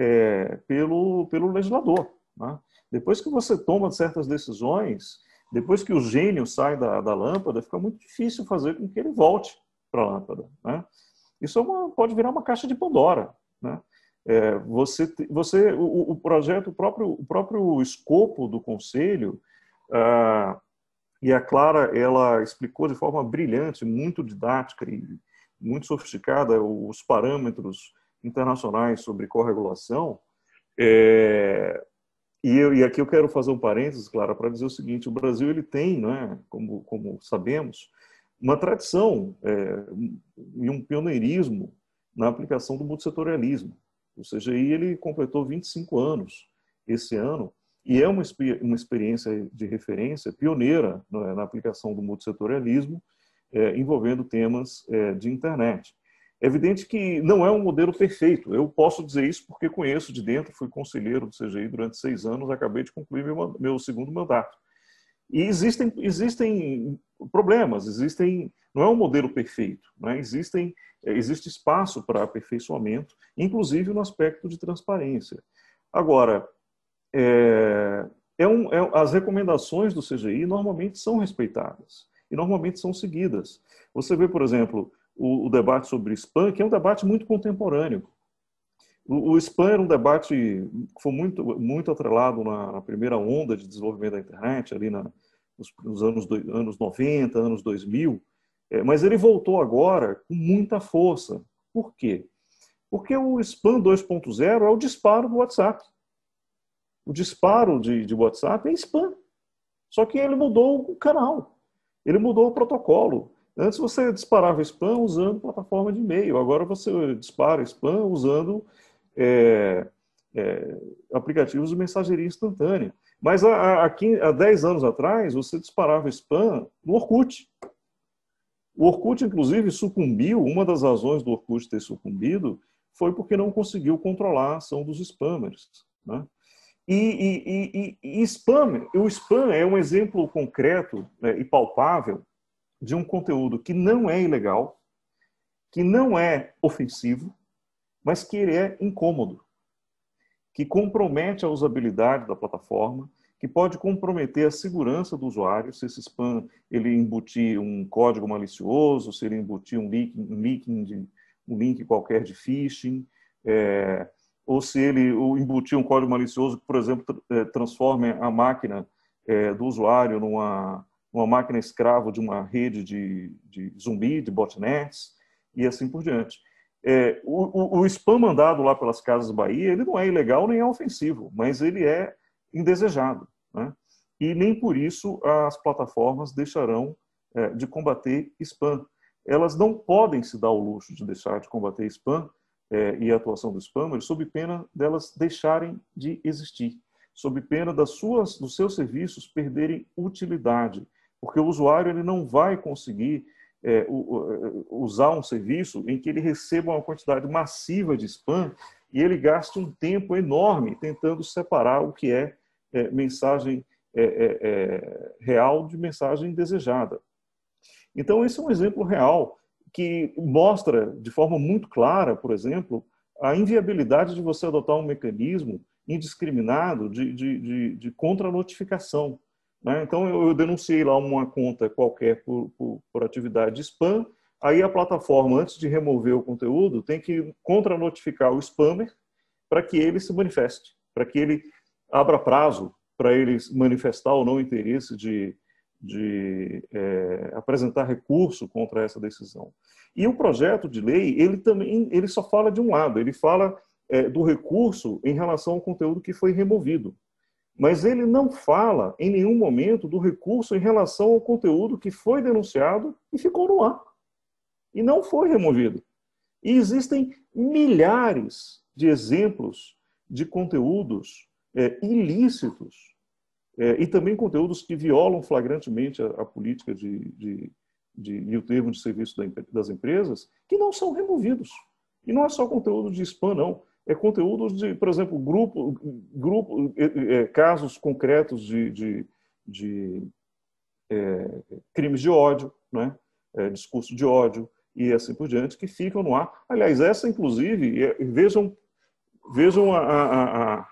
S3: é, pelo, pelo legislador. Né? Depois que você toma certas decisões, depois que o gênio sai da, da lâmpada, fica muito difícil fazer com que ele volte para a lâmpada. Né? Isso é uma, pode virar uma caixa de Pandora. Né? É, você, você, o, o projeto, o próprio, o próprio escopo do conselho, ah, e a Clara ela explicou de forma brilhante, muito didática e, muito sofisticada, os parâmetros internacionais sobre corregulação. É, e, eu, e aqui eu quero fazer um parênteses, Clara, para dizer o seguinte: o Brasil ele tem, né, como, como sabemos, uma tradição é, e um pioneirismo na aplicação do multissetorialismo. O C G I ele completou vinte e cinco anos esse ano, e é uma, uma experiência de referência pioneira, né, na aplicação do multissetorialismo, é, envolvendo temas é, de internet. É evidente que não é um modelo perfeito. Eu posso dizer isso porque conheço de dentro, fui conselheiro do C G I durante seis anos, acabei de concluir meu, meu segundo mandato. E existem, existem problemas, existem, não é um modelo perfeito, né? existem, existe espaço para aperfeiçoamento, inclusive no aspecto de transparência. Agora, é, é um, é, as recomendações do C G I normalmente são respeitadas e normalmente são seguidas. Você vê, por exemplo, o, o debate sobre spam, que é um debate muito contemporâneo. O, o spam era um debate que foi muito, muito atrelado na, na primeira onda de desenvolvimento da internet, ali na, nos, nos anos, do, anos noventa, anos dois mil, é, mas ele voltou agora com muita força. Por quê? Porque o spam dois ponto zero é o disparo do WhatsApp. O disparo de, de WhatsApp é spam. Só que ele mudou o canal. Ele mudou o protocolo. Antes você disparava spam usando plataforma de e-mail. Agora você dispara spam usando é, é, aplicativos de mensageria instantânea. Mas há, há, há dez anos atrás, você disparava spam no Orkut. O Orkut, inclusive, sucumbiu. Uma das razões do Orkut ter sucumbido foi porque não conseguiu controlar a ação dos spammers, né? E, e, e, e spam, o spam é um exemplo concreto, né, e palpável de um conteúdo que não é ilegal, que não é ofensivo, mas que ele é incômodo, que compromete a usabilidade da plataforma, que pode comprometer a segurança do usuário, se esse spam ele embutir um código malicioso, se ele embutir um link, um link, de, um link qualquer de phishing, é, ou se ele embutir um código malicioso que, por exemplo, transforme a máquina é, do usuário numa, numa máquina escravo de uma rede de, de zumbi, de botnets, e assim por diante. É, o, o, o spam mandado lá pelas Casas Bahia, ele não é ilegal nem é ofensivo, mas ele é indesejado, né? E nem por isso as plataformas deixarão é, de combater spam. Elas não podem se dar o luxo de deixar de combater spam É, e a atuação dos spammers, sob pena delas deixarem de existir, sob pena das suas, dos seus serviços perderem utilidade, porque o usuário ele não vai conseguir é, usar um serviço em que ele receba uma quantidade massiva de spam e ele gaste um tempo enorme tentando separar o que é, é mensagem é, é, é, real de mensagem desejada. Então, esse é um exemplo real que mostra de forma muito clara, por exemplo, a inviabilidade de você adotar um mecanismo indiscriminado de, de, de, de contra-notificação, né? Então, eu, eu denunciei lá uma conta qualquer por, por, por atividade de spam, aí a plataforma, antes de remover o conteúdo, tem que contra-notificar o spammer para que ele se manifeste, para que ele abra prazo para ele manifestar ou não interesse de de é, apresentar recurso contra essa decisão. E o projeto de lei, ele também ele só fala de um lado, ele fala é, do recurso em relação ao conteúdo que foi removido. Mas ele não fala em nenhum momento do recurso em relação ao conteúdo que foi denunciado e ficou no ar. E não foi removido. E existem milhares de exemplos de conteúdos é, ilícitos, É, e também conteúdos que violam flagrantemente a, a política de, de, de, e o termo de serviço da, das empresas, que não são removidos. E não é só conteúdo de spam, não. É conteúdo de, por exemplo, grupo, grupo, é, é, casos concretos de, de, de é, crimes de ódio, né? É, discurso de ódio e assim por diante, que ficam no ar. Aliás, essa, inclusive, é, vejam, vejam a... a, a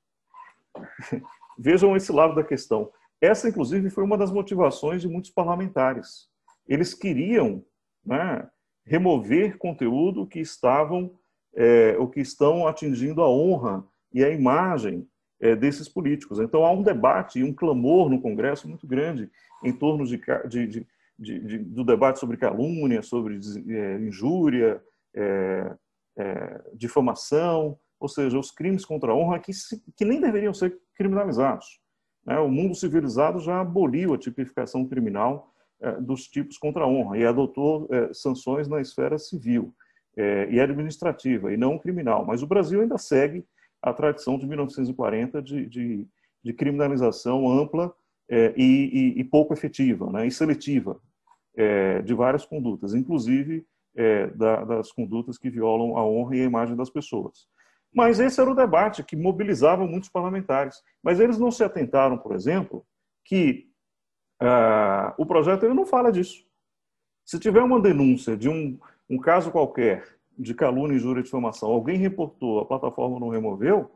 S3: Vejam esse lado da questão. Essa, inclusive, foi uma das motivações de muitos parlamentares. Eles queriam, né, remover conteúdo que estavam, é, ou que estão atingindo a honra e a imagem é, desses políticos. Então, há um debate e um clamor no Congresso muito grande em torno de, de, de, de, do debate sobre calúnia, sobre é, injúria, é, é, difamação, ou seja, os crimes contra a honra que, se, que nem deveriam ser criminalizados. Né? O mundo civilizado já aboliu a tipificação criminal é, dos tipos contra a honra e adotou é, sanções na esfera civil é, e administrativa, e não criminal. Mas o Brasil ainda segue a tradição de mil novecentos e quarenta de, de, de criminalização ampla é, e, e, e pouco efetiva, né? E seletiva é, de várias condutas, inclusive é, da, das condutas que violam a honra e a imagem das pessoas. Mas esse era o debate que mobilizava muitos parlamentares. Mas eles não se atentaram, por exemplo, que ah, o projeto ele não fala disso. Se tiver uma denúncia de um, um caso qualquer de calúnia, injúria e difamação, alguém reportou, a plataforma não removeu,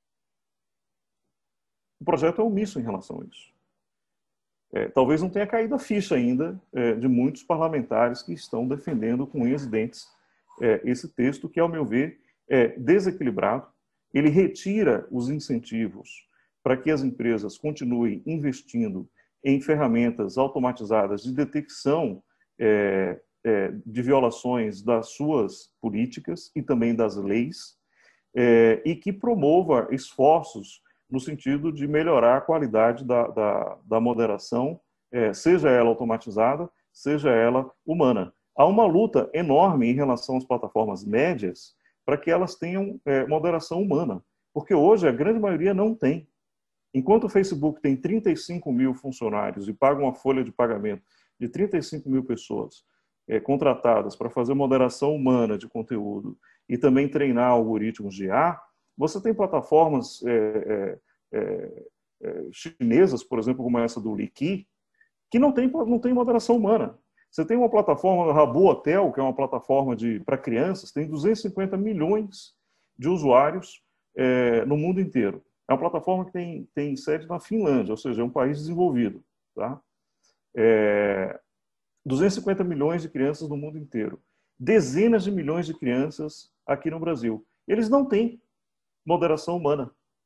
S3: o projeto é omisso em relação a isso. É, talvez não tenha caído a ficha ainda é, de muitos parlamentares que estão defendendo com unhas e dentes é, esse texto que, ao meu ver, é desequilibrado. Ele retira os incentivos para que as empresas continuem investindo em ferramentas automatizadas de detecção é, é, de violações das suas políticas e também das leis, é, e que promova esforços no sentido de melhorar a qualidade da, da, da moderação, é, seja ela automatizada, seja ela humana. Há uma luta enorme em relação às plataformas médias para que elas tenham é, moderação humana, porque hoje a grande maioria não tem. Enquanto o Facebook tem trinta e cinco mil funcionários e paga uma folha de pagamento de trinta e cinco mil pessoas é, contratadas para fazer moderação humana de conteúdo e também treinar algoritmos de I A, você tem plataformas é, é, é, chinesas, por exemplo, como essa do Liki, que não tem, não tem moderação humana. Você tem uma plataforma, a Rabu Hotel, que é uma plataforma de, para crianças, tem duzentos e cinquenta milhões de usuários é, no mundo inteiro. É uma plataforma que tem, tem sede na Finlândia, ou seja, é um país desenvolvido. Tá? É, duzentos e cinquenta milhões de crianças no mundo inteiro. Dezenas de milhões de crianças aqui no Brasil. Eles não têm moderação humana.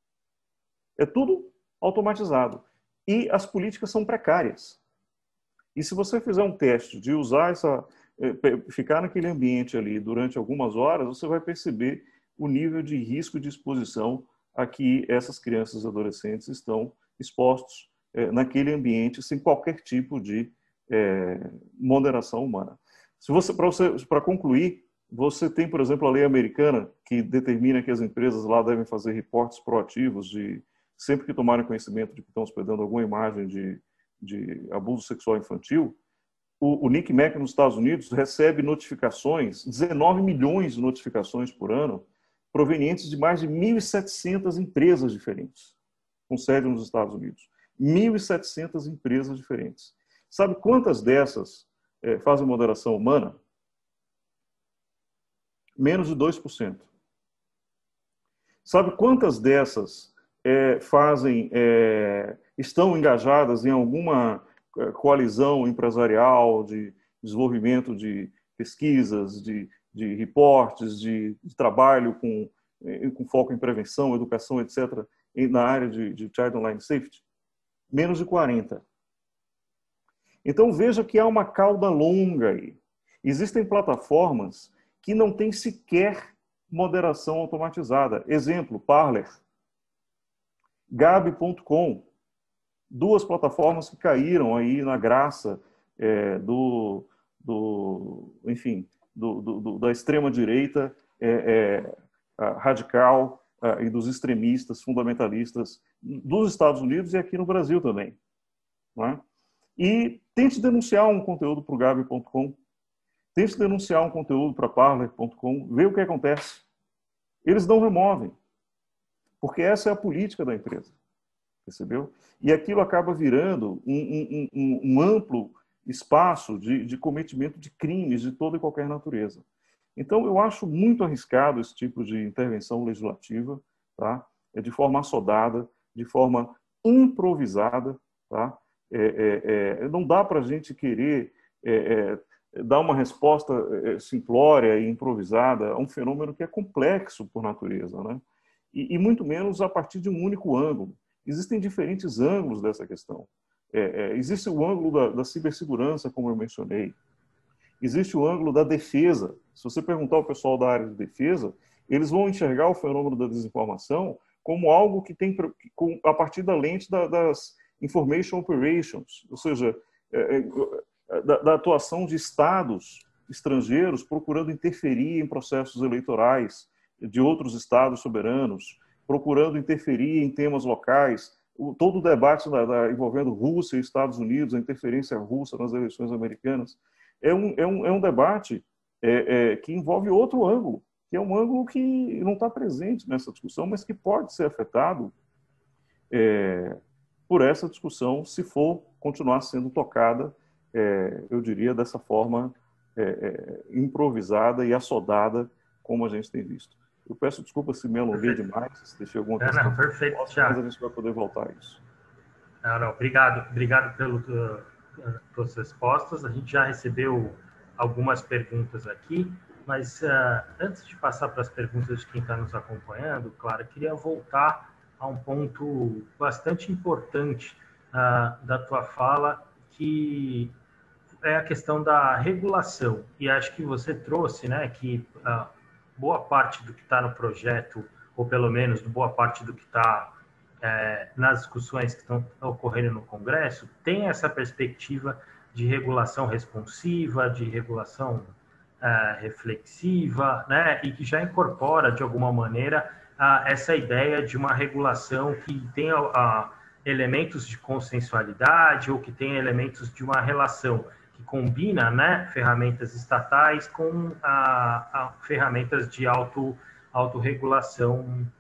S3: É tudo automatizado. E as políticas são precárias. E se você fizer um teste de usar essa, ficar naquele ambiente ali durante algumas horas, você vai perceber o nível de risco de exposição a que essas crianças e adolescentes estão expostos é, naquele ambiente sem qualquer tipo de é, moderação humana. Se você, para você, para concluir, você tem, por exemplo, a lei americana que determina que as empresas lá devem fazer reportes proativos de sempre que tomarem conhecimento de que estão hospedando alguma imagem de de abuso sexual infantil. O, o N I C M E C nos Estados Unidos recebe notificações, dezenove milhões de notificações por ano, provenientes de mais de mil e setecentas empresas diferentes, com sede nos Estados Unidos. mil e setecentas empresas diferentes. Sabe quantas dessas é, fazem moderação humana? Menos de dois por cento. Sabe quantas dessas é, fazem... É, estão engajadas em alguma coalizão empresarial de desenvolvimento de pesquisas, de, de reportes, de, de trabalho com, com foco em prevenção, educação, etcétera, na área de, de Child Online Safety? Menos de quarenta. Então, veja que há uma cauda longa aí. Existem plataformas que não têm sequer moderação automatizada. Exemplo, Parler, Gabi ponto com, duas plataformas que caíram aí na graça é, do, do, enfim, do, do, da extrema-direita é, é, radical é, e dos extremistas fundamentalistas dos Estados Unidos e aqui no Brasil também. Não é? E tente denunciar um conteúdo para o Gabi ponto com, tente denunciar um conteúdo para Parler ponto com, vê o que acontece. Eles não removem, porque essa é a política da empresa. Percebeu? E aquilo acaba virando um, um, um, um amplo espaço de, de cometimento de crimes de toda e qualquer natureza. Então, eu acho muito arriscado esse tipo de intervenção legislativa, tá? É de forma assodada, de forma improvisada. Tá? É, é, é, não dá para a gente querer é, é, dar uma resposta é, simplória e improvisada a um fenômeno que é complexo por natureza, né? E, e muito menos a partir de um único ângulo. Existem diferentes ângulos dessa questão. É, é, existe o ângulo da, da cibersegurança, como eu mencionei. Existe o ângulo da defesa. Se você perguntar ao pessoal da área de defesa, eles vão enxergar o fenômeno da desinformação como algo que tem a partir da lente da, das information operations, ou seja, é, é, da, da atuação de estados estrangeiros procurando interferir em processos eleitorais de outros estados soberanos, procurando interferir em temas locais. O, todo o debate da, da, envolvendo Rússia e Estados Unidos, a interferência russa nas eleições americanas, é um, é um, é um debate é, é, que envolve outro ângulo, que é um ângulo que não está presente nessa discussão, mas que pode ser afetado é, por essa discussão, se for continuar sendo tocada, é, eu diria, dessa forma é, é, improvisada e assodada, como a gente tem visto. Eu peço desculpa se me alonguei demais, se deixei alguma questão.
S1: Não, não, perfeito,
S3: mas
S1: Thiago.
S3: a gente vai poder voltar a isso.
S1: Não, não, obrigado. Obrigado pelo, uh, pelas respostas. A gente já recebeu algumas perguntas aqui, mas uh, antes de passar para as perguntas de quem está nos acompanhando, Clara, queria voltar a um ponto bastante importante uh, da tua fala, que é a questão da regulação. E acho que você trouxe, né, que uh, boa parte do que está no projeto, ou pelo menos boa parte do que está é, nas discussões que estão ocorrendo no Congresso, tem essa perspectiva de regulação responsiva, de regulação é, reflexiva, né, e que já incorpora, de alguma maneira, a, essa ideia de uma regulação que tenha a, elementos de consensualidade ou que tenha elementos de uma relação que combina, né, ferramentas estatais com a, a ferramentas de auto, autorregulação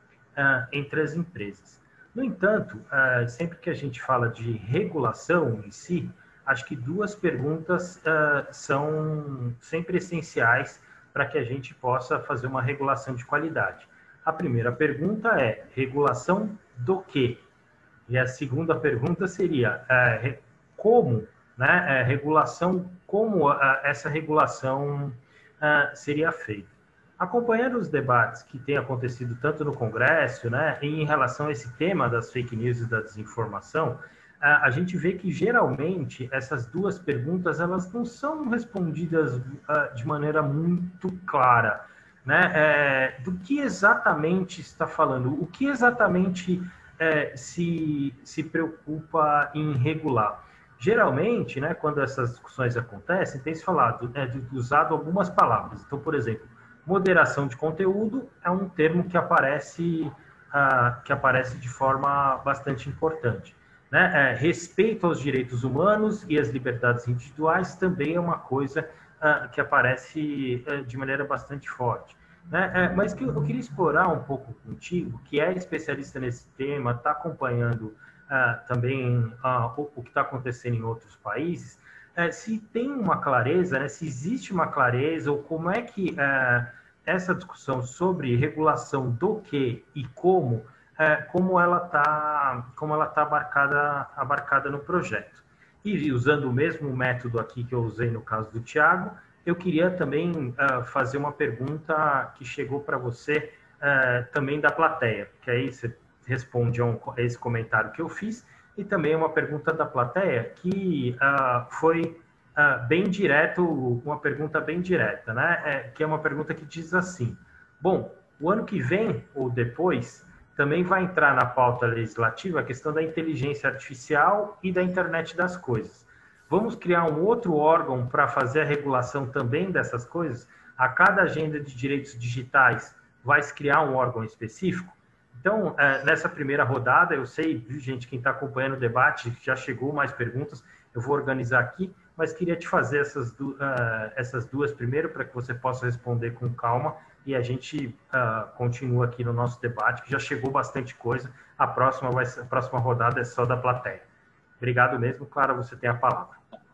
S1: uh, entre as empresas. No entanto, uh, sempre que a gente fala de regulação em si, acho que duas perguntas uh, são sempre essenciais para que a gente possa fazer uma regulação de qualidade. A primeira pergunta é: regulação do quê? E a segunda pergunta seria: uh, como, né, uh, regulação, como uh, essa regulação uh, seria feita? Acompanhando os debates que têm acontecido tanto no Congresso, né, em relação a esse tema das fake news e da desinformação, a gente vê que, geralmente, essas duas perguntas elas não são respondidas de maneira muito clara, né? É, do que exatamente está falando, o que exatamente é, se, se preocupa em regular. Geralmente, né, quando essas discussões acontecem, tem se falado, é, usado algumas palavras. Então, por exemplo, moderação de conteúdo é um termo que aparece, uh, que aparece de forma bastante importante. Né? É, respeito aos direitos humanos e às liberdades individuais também é uma coisa uh, que aparece uh, de maneira bastante forte. Né? É, mas que eu, eu queria explorar um pouco contigo, que é especialista nesse tema, está acompanhando uh, também uh, o, o que está acontecendo em outros países, É, se tem uma clareza, né, se existe uma clareza, ou como é que é, essa discussão sobre regulação do que e como, é, como ela está como ela tá abarcada, abarcada no projeto. E usando o mesmo método aqui que eu usei no caso do Thiago, eu queria também uh, fazer uma pergunta que chegou para você uh, também da plateia, que aí você responde a, um, a esse comentário que eu fiz, e também uma pergunta da plateia que uh, foi uh, bem direto, uma pergunta bem direta, né? É, que é uma pergunta que diz assim: bom, o ano que vem ou depois também vai entrar na pauta legislativa a questão da inteligência artificial e da internet das coisas. Vamos criar um outro órgão para fazer a regulação também dessas coisas? A cada agenda de direitos digitais vai se criar um órgão específico? Então, nessa primeira rodada, eu sei, gente, quem está acompanhando o debate, já chegou mais perguntas, eu vou organizar aqui, mas queria te fazer essas, du uh, essas duas primeiro, para que você possa responder com calma, e a gente uh, continua aqui no nosso debate, que já chegou bastante coisa. A próxima, vai ser, a próxima rodada é só da plateia. Obrigado mesmo, Clara, você tem a palavra.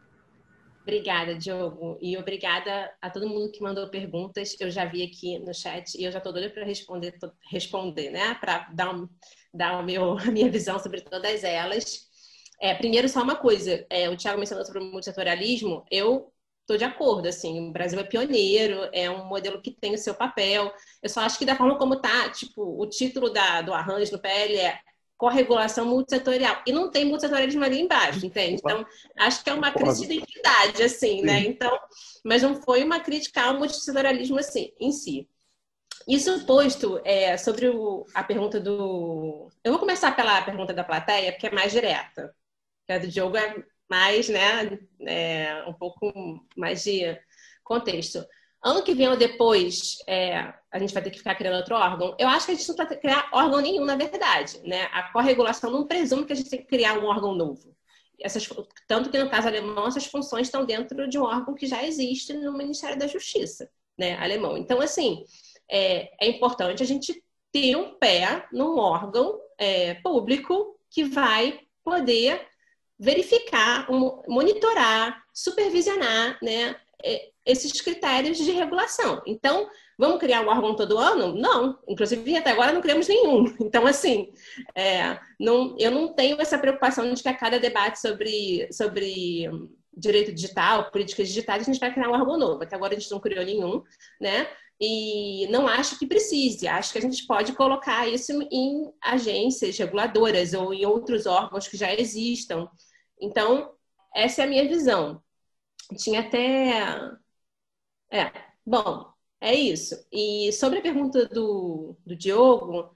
S4: Obrigada, Diogo, e obrigada a todo mundo que mandou perguntas. Eu já vi aqui no chat e eu já estou doida para responder, responder, né? Para dar, um, dar o meu, a minha visão sobre todas elas. É, primeiro, só uma coisa, é, o Thiago mencionou sobre o multissetorialismo, eu estou de acordo, assim, o Brasil é pioneiro, é um modelo que tem o seu papel. Eu só acho que da forma como está, tipo, o título da, do arranjo no P L é corregulação multissetorial. E não tem multissetorialismo ali embaixo, entende? Então, acho que é uma crítica de identidade, assim, né? Então, mas não foi uma crítica ao multissetorialismo assim, em si. Isso posto, é, sobre o, a pergunta do... Eu vou começar pela pergunta da plateia, porque é mais direta. A do Diogo é mais, né, é, um pouco mais de contexto. Ano que vem ou depois, é, a gente vai ter que ficar criando outro órgão. Eu acho que a gente não precisa criar órgão nenhum, na verdade, né? A corregulação não presume que a gente tem que criar um órgão novo. Essas, tanto que, no caso alemão, essas funções estão dentro de um órgão que já existe no Ministério da Justiça, né, alemão. Então, assim, é, é importante a gente ter um pé num órgão é, público que vai poder verificar, monitorar, supervisionar, né, esses critérios de regulação. Então, vamos criar um órgão todo ano? Não. Inclusive, até agora não criamos nenhum. Então, assim, é, não, eu não tenho essa preocupação de que a cada debate sobre, sobre direito digital, políticas digitais, a gente vai criar um órgão novo. Até agora a gente não criou nenhum, né? E não acho que precise. Acho que a gente pode colocar isso em agências reguladoras ou em outros órgãos que já existam. Então, essa é a minha visão. Tinha até... É, bom, é isso. E sobre a pergunta do, do Diogo,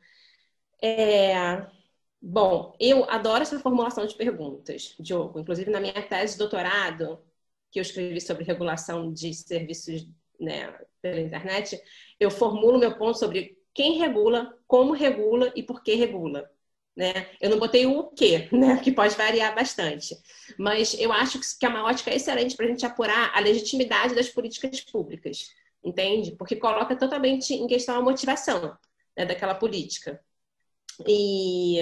S4: é... bom, eu adoro essa formulação de perguntas, Diogo. Inclusive, na minha tese de doutorado, que eu escrevi sobre regulação de serviços, né, pela internet, eu formulo meu ponto sobre quem regula, como regula e por que regula. Né? Eu não botei o quê, né? Que pode variar bastante. Mas eu acho que é uma ótica excelente para a gente apurar a legitimidade das políticas públicas, entende? Porque coloca totalmente em questão a motivação, né, daquela política. E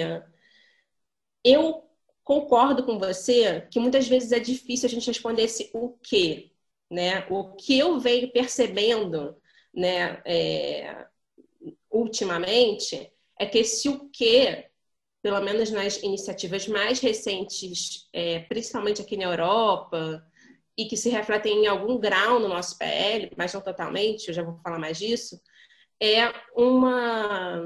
S4: eu concordo com você que muitas vezes é difícil a gente responder esse o quê, né? O que eu venho percebendo, né, é, ultimamente, é que esse o quê, pelo menos nas iniciativas mais recentes, é, principalmente aqui na Europa, e que se refletem em algum grau no nosso P L, mas não totalmente, eu já vou falar mais disso, é uma,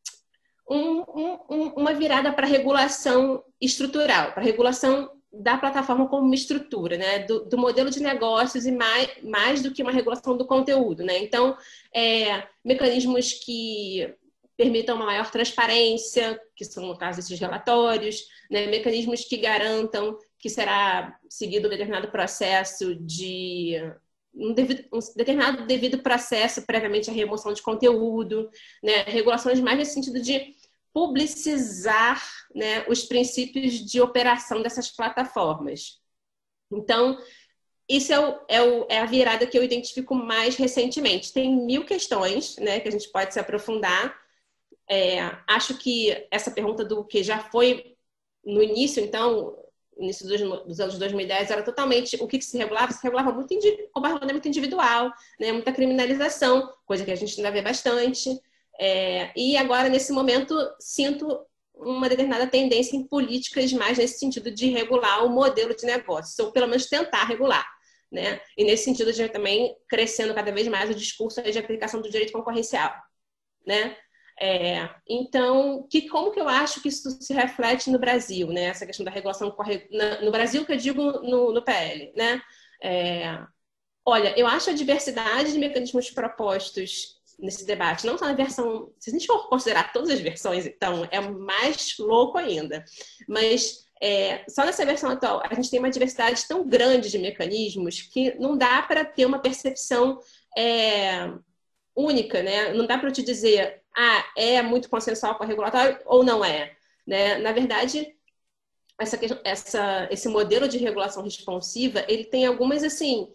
S4: um, um, uma virada para regulação estrutural, para regulação da plataforma como uma estrutura, né? do, do modelo de negócios e mais, mais do que uma regulação do conteúdo. Né? Então, é, mecanismos que permitam uma maior transparência, que são, no caso, esses relatórios, né? Mecanismos que garantam que será seguido um determinado processo de... Um, devido, um determinado devido processo previamente à remoção de conteúdo, né? Regulações mais nesse sentido de publicizar, né, os princípios de operação dessas plataformas. Então, isso é, o, é, o, é a virada que eu identifico mais recentemente. Tem mil questões, né, que a gente pode se aprofundar. É, acho que essa pergunta do que já foi no início, então, no início dos, dos anos dois mil e dez, era totalmente o que, que se regulava? Se regulava muito comportamento individual, né, muita criminalização, coisa que a gente ainda vê bastante. É, e agora, nesse momento, sinto uma determinada tendência em políticas mais nesse sentido de regular o modelo de negócio, ou pelo menos tentar regular. Né? E nesse sentido, a gente também crescendo cada vez mais o discurso de aplicação do direito concorrencial. Né? É, então, que, como que eu acho que isso se reflete no Brasil, né? Essa questão da regulação no Brasil, que eu digo no, no P L, né? É, olha, eu acho a diversidade de mecanismos propostos nesse debate, não só na versão, se a gente for considerar todas as versões, então é mais louco ainda, mas é, só nessa versão atual a gente tem uma diversidade tão grande de mecanismos que não dá para ter uma percepção é, única, né? Não dá para eu te dizer, ah, é muito consensual com a regulatória ou não é, né? Na verdade, essa, essa, esse modelo de regulação responsiva, ele tem algumas, assim,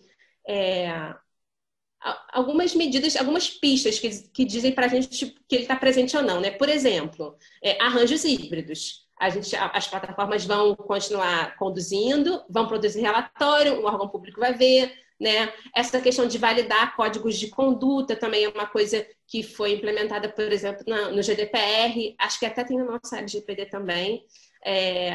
S4: é, algumas medidas, algumas pistas que, que dizem para a gente tipo, que ele está presente ou não, né? Por exemplo, é, arranjos híbridos. A gente, as plataformas vão continuar conduzindo, vão produzir relatório, o órgão público vai ver, né? Essa questão de validar códigos de conduta também é uma coisa que foi implementada, por exemplo, no G D P R, acho que até tem no nosso L G P D também. É,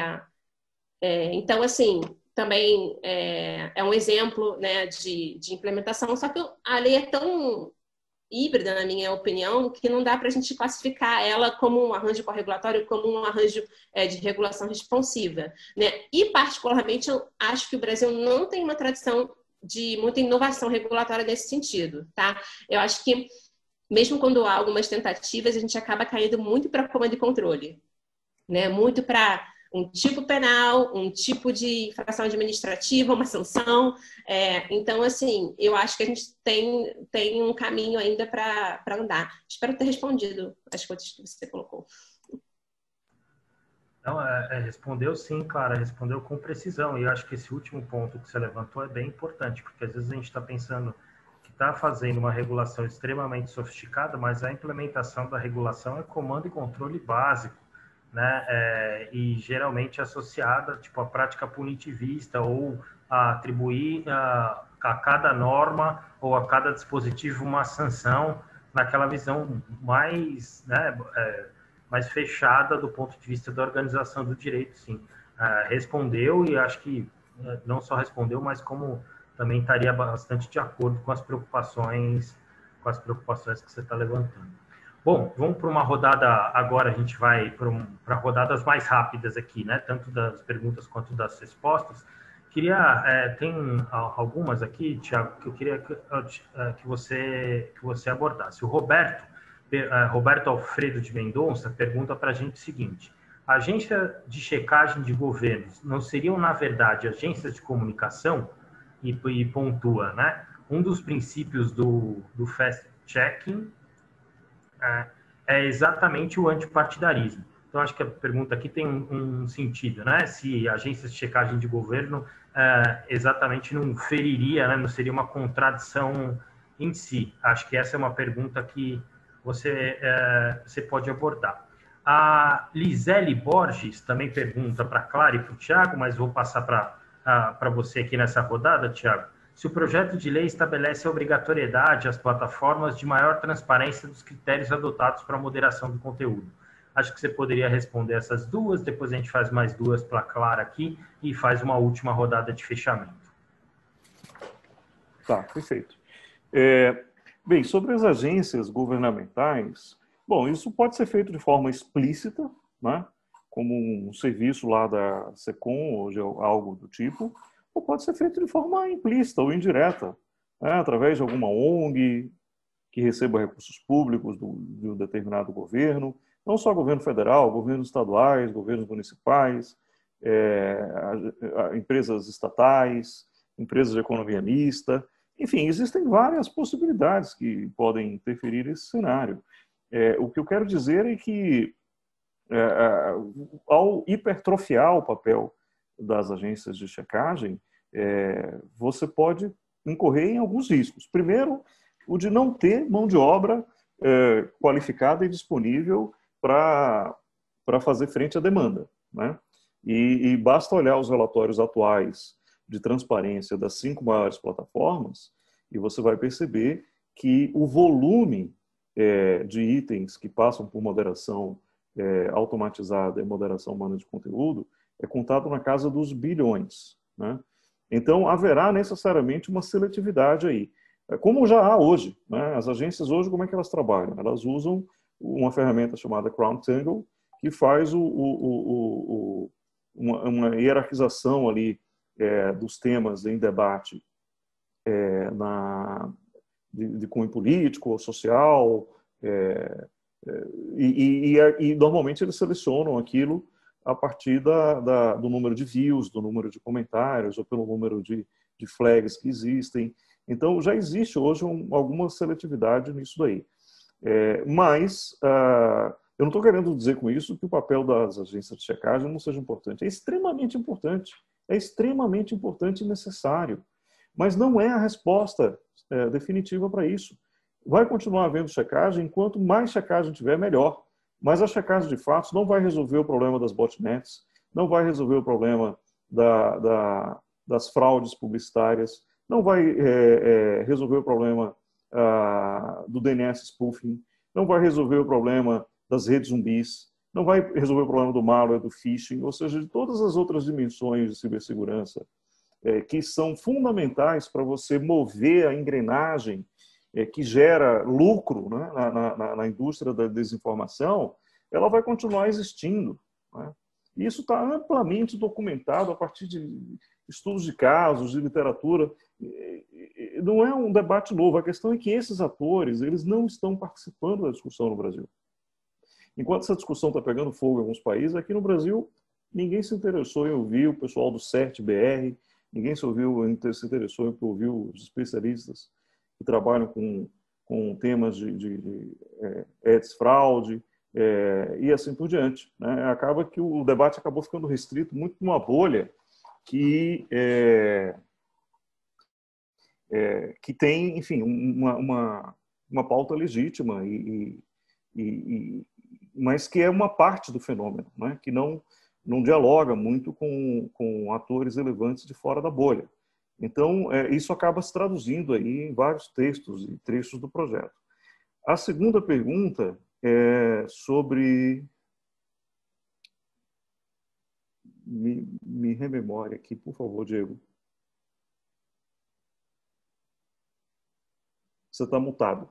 S4: é, então, assim, também é, é um exemplo, né, de, de implementação, só que a lei é tão híbrida, na minha opinião, que não dá para a gente classificar ela como um arranjo corregulatório, como um arranjo é, de regulação responsiva, né? E, particularmente, eu acho que o Brasil não tem uma tradição de muita inovação regulatória nesse sentido, tá? Eu acho que, mesmo quando há algumas tentativas, a gente acaba caindo muito para comando e controle, né? Muito para um tipo penal, um tipo de infração administrativa, uma sanção. É, então, assim, eu acho que a gente tem, tem um caminho ainda para andar. Espero ter respondido as coisas que você colocou.
S1: Não, é, é, respondeu sim, Clara, respondeu com precisão. E eu acho que esse último ponto que você levantou é bem importante, porque às vezes a gente está pensando que está fazendo uma regulação extremamente sofisticada, mas a implementação da regulação é comando e controle básico, né? É, e geralmente associada tipo, à prática punitivista ou a atribuir a, a cada norma ou a cada dispositivo uma sanção naquela visão mais, né, é, mais fechada do ponto de vista da organização do direito, sim. É, respondeu e acho que não só respondeu, mas como também estaria bastante de acordo com as preocupações, com as preocupações que você está levantando. Bom, vamos para uma rodada agora, a gente vai para um, rodadas mais rápidas aqui, né? Tanto das perguntas quanto das respostas. Queria, é, tem algumas aqui, Tiago, que eu queria que, que, você, que você abordasse. O Roberto, Roberto Alfredo de Mendonça pergunta para a gente o seguinte: a agência de checagem de governos não seriam, na verdade, agências de comunicação? E, e pontua, né? Um dos princípios do, do fast-checking é, é exatamente o antipartidarismo. Então, acho que a pergunta aqui tem um, um sentido, né? Se agências de checagem de governo é, exatamente não feriria, né? Não seria uma contradição em si. Acho que essa é uma pergunta que você, é, você pode abordar. A Lisele Borges também pergunta para a Clara e para o Tiago, mas vou passar para para você aqui nessa rodada, Tiago. Se o projeto de lei estabelece a obrigatoriedade às plataformas de maior transparência dos critérios adotados para a moderação do conteúdo. Acho que você poderia responder essas duas, depois a gente faz mais duas para a Clara aqui e faz uma última rodada de fechamento.
S3: Tá, perfeito. É, bem, sobre as agências governamentais, bom, isso pode ser feito de forma explícita, né? Como um serviço lá da SECOM ou de algo do tipo, ou pode ser feito de forma implícita ou indireta, né? Através de alguma O N G que receba recursos públicos do, de um determinado governo, não só governo federal, governos estaduais, governos municipais, é, a, a, empresas estatais, empresas de economia mista, enfim, existem várias possibilidades que podem interferir nesse cenário. É, o que eu quero dizer é que É, ao hipertrofiar o papel das agências de checagem, é, você pode incorrer em alguns riscos. Primeiro, o de não ter mão de obra é, qualificada e disponível para para fazer frente à demanda, né? E, e basta olhar os relatórios atuais de transparência das cinco maiores plataformas e você vai perceber que o volume é, de itens que passam por moderação É, automatizada e moderação humana de conteúdo é contado na casa dos bilhões, né? Então, haverá necessariamente uma seletividade aí, como já há hoje, né? As agências hoje, como é que elas trabalham? Elas usam uma ferramenta chamada CrownTangle, que faz o, o, o, o, uma, uma hierarquização ali é, dos temas em debate é, na, de, de cunho político ou social, é, E, e, e, e normalmente eles selecionam aquilo a partir da, da, do número de views, do número de comentários ou pelo número de, de flags que existem. Então já existe hoje um, alguma seletividade nisso daí. É, mas ah, eu não estou querendo dizer com isso que o papel das agências de checagem não seja importante. É extremamente importante, é extremamente importante e necessário, mas não é a resposta é, definitiva para isso. Vai continuar havendo checagem, enquanto mais checagem tiver, melhor. Mas a checagem de fatos não vai resolver o problema das botnets, não vai resolver o problema da, da, das fraudes publicitárias, não vai é, é, resolver o problema ah, do D N S spoofing, não vai resolver o problema das redes zumbis, não vai resolver o problema do malware, do phishing, ou seja, de todas as outras dimensões de cibersegurança é, que são fundamentais para você mover a engrenagem é, que gera lucro, né, na, na, na indústria da desinformação, ela vai continuar existindo, né? E isso está amplamente documentado a partir de estudos de casos, de literatura. Não é um debate novo. A questão é que esses atores eles não estão participando da discussão no Brasil. Enquanto essa discussão está pegando fogo em alguns países, aqui no Brasil ninguém se interessou em ouvir o pessoal do CERT-B R, ninguém se, ouviu, se interessou em ouvir os especialistas que trabalham com, com temas de, de, de é, etis fraude, É, e assim por diante, né? Acaba que o debate acabou ficando restrito muito numa bolha que é, é, que tem, enfim, uma, uma, uma pauta legítima e, e, e, mas que é uma parte do fenômeno, né? Que não não dialoga muito com, com atores relevantes de fora da bolha. Então, é, isso acaba se traduzindo aí em vários textos e trechos do projeto. A segunda pergunta é sobre... Me, me rememore aqui, por favor, Diego. Você está mutado.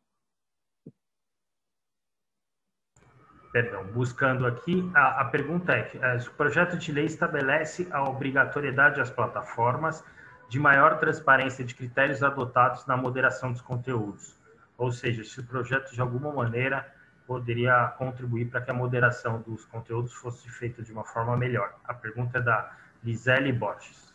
S1: Perdão, buscando aqui, a, a pergunta é, o projeto de lei estabelece a obrigatoriedade às plataformas de maior transparência de critérios adotados na moderação dos conteúdos. Ou seja, se o projeto, de alguma maneira, poderia contribuir para que a moderação dos conteúdos fosse feita de uma forma melhor. A pergunta é da Lisele Borges.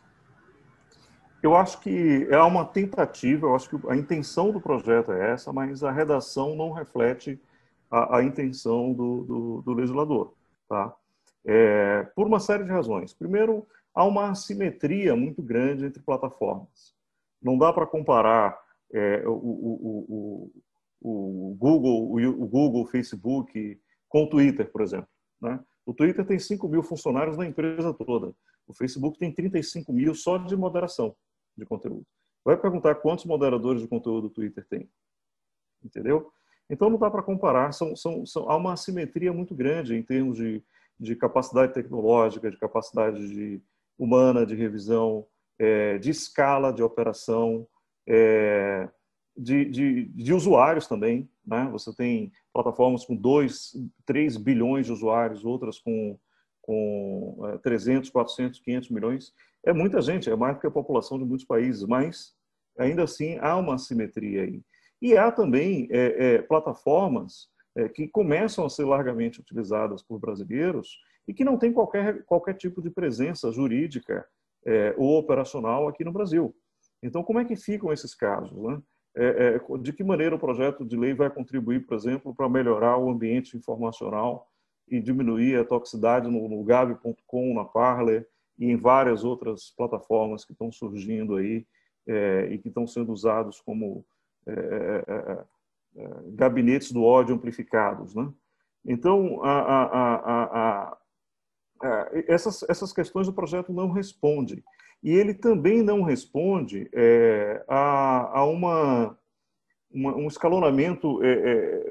S3: Eu acho que é uma tentativa, eu acho que a intenção do projeto é essa, mas a redação não reflete a, a intenção do, do, do legislador, tá? É, por uma série de razões. Primeiro, há uma assimetria muito grande entre plataformas. Não dá para comparar é, o, o, o, o, Google, o Google, o Facebook com o Twitter, por exemplo, né? O Twitter tem cinco mil funcionários na empresa toda. O Facebook tem trinta e cinco mil só de moderação de conteúdo. Vai perguntar quantos moderadores de conteúdo o Twitter tem. Entendeu? Então não dá para comparar. São, são, são, há uma assimetria muito grande em termos de, de capacidade tecnológica, de capacidade de, humana de revisão, é, de escala de operação, é, de, de, de usuários também, né? Você tem plataformas com dois, três bilhões de usuários, outras com, com é, trezentos, quatrocentos, quinhentos milhões. É muita gente, é mais do que a população de muitos países, mas ainda assim há uma assimetria aí. E há também é, é, plataformas é, que começam a ser largamente utilizadas por brasileiros e que não têm qualquer, qualquer tipo de presença jurídica é, ou operacional aqui no Brasil. Então, como é que ficam esses casos, né? É, é, de que maneira o projeto de lei vai contribuir, por exemplo, para melhorar o ambiente informacional e diminuir a toxicidade no, no Gabi ponto com, na Parler e em várias outras plataformas que estão surgindo aí é, e que estão sendo usados como é, é, é, gabinetes do ódio amplificados, né? Então, a, a, a, a, a, essas, essas questões o projeto não responde. E ele também não responde é, a, a uma, uma, um escalonamento é, é,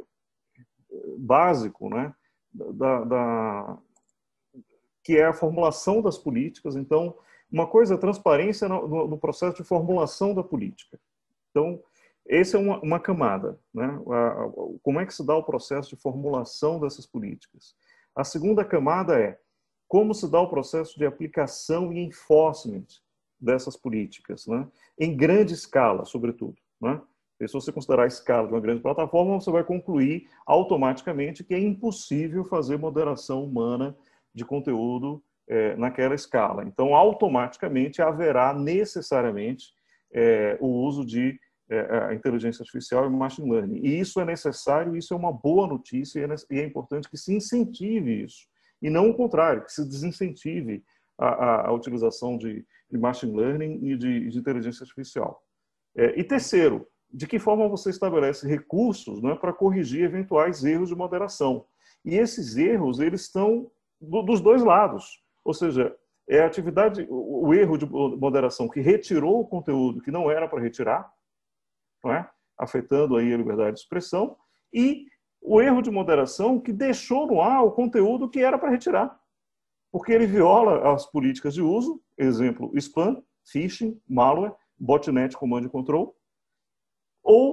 S3: básico, né? da, da que é a formulação das políticas. Então, uma coisa é transparência no, no, no processo de formulação da política. Então, essa é uma, uma camada, né? A, a, como é que se dá o processo de formulação dessas políticas? A segunda camada é como se dá o processo de aplicação e enforcement dessas políticas, né? Em grande escala, sobretudo, né? E se você considerar a escala de uma grande plataforma, você vai concluir automaticamente que é impossível fazer moderação humana de conteúdo é, naquela escala. Então, automaticamente haverá necessariamente é, o uso de é, a inteligência artificial e machine learning. E isso é necessário, isso é uma boa notícia e é importante que se incentive isso. E não o contrário, que se desincentive a, a, a utilização de, de machine learning e de, de inteligência artificial. É, e terceiro, de que forma você estabelece recursos, né, para corrigir eventuais erros de moderação. E esses erros, eles estão dos dois lados, ou seja, é a atividade, o erro de moderação que retirou o conteúdo que não era para retirar, não é? Afetando aí a liberdade de expressão, e o erro de moderação que deixou no ar o conteúdo que era para retirar, porque ele viola as políticas de uso, exemplo, spam, phishing, malware, botnet, command and control, ou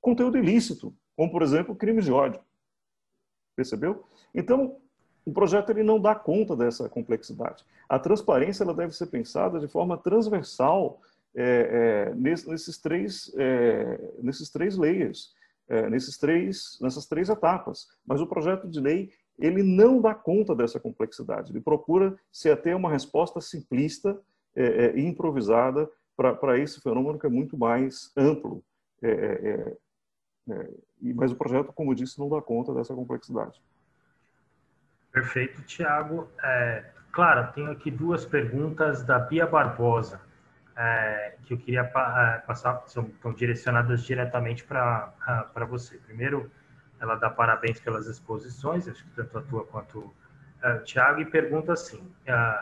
S3: conteúdo ilícito, como, por exemplo, crimes de ódio. Percebeu? Então, o projeto ele não dá conta dessa complexidade. A transparência ela deve ser pensada de forma transversal é, é, nesses, três, é, nesses três layers, é, nesses três, nessas três etapas. Mas o projeto de lei ele não dá conta dessa complexidade. Ele procura se ater a uma resposta simplista é, é, e improvisada para esse fenômeno que é muito mais amplo. É, é, é, mas o projeto, como eu disse, não dá conta dessa complexidade.
S1: Perfeito, Tiago. É, claro, tenho aqui duas perguntas da Bia Barbosa, é, que eu queria pa, é, passar, são, estão direcionadas diretamente para para você. Primeiro, ela dá parabéns pelas exposições, acho que tanto a tua quanto a Tiago, e pergunta assim, é,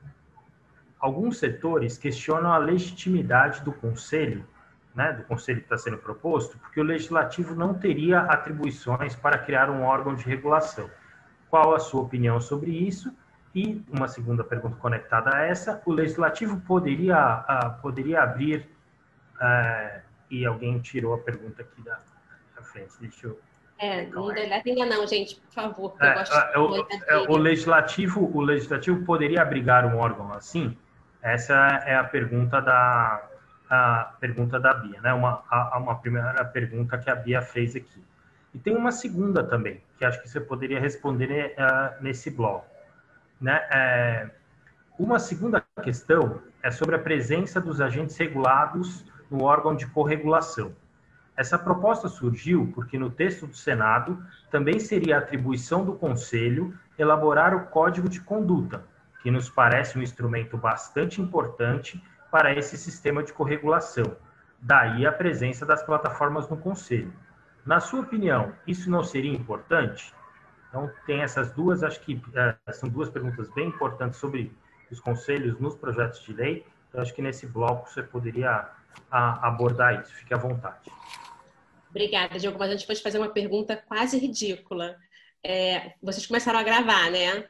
S1: alguns setores questionam a legitimidade do Conselho, né, do Conselho que está sendo proposto, porque o Legislativo não teria atribuições para criar um órgão de regulação. Qual a sua opinião sobre isso? E uma segunda pergunta conectada a essa, o Legislativo poderia, uh, poderia abrir, uh, e alguém tirou a pergunta aqui da, da frente, deixa eu...
S4: É, não deleta ainda não, gente, por favor, porque
S1: é,
S4: eu gosto
S1: é, o,
S4: de
S1: é, o, legislativo, o Legislativo poderia abrigar um órgão assim? Essa é a pergunta da, a pergunta da Bia, né? Uma, a, uma primeira pergunta que a Bia fez aqui. E tem uma segunda também, que acho que você poderia responder uh, nesse bloco. Né? É, uma segunda questão é sobre a presença dos agentes regulados no órgão de corregulação. Essa proposta surgiu porque no texto do Senado também seria atribuição do Conselho elaborar o Código de Conduta, que nos parece um instrumento bastante importante para esse sistema de corregulação. Daí a presença das plataformas no Conselho. Na sua opinião, isso não seria importante? Então, tem essas duas, acho que é, são duas perguntas bem importantes sobre os conselhos nos projetos de lei. Então, acho que nesse bloco você poderia a, abordar isso. Fique à vontade.
S4: Obrigada, Diogo. Mas a gente pode fazer uma pergunta quase ridícula. É, vocês começaram a gravar, né?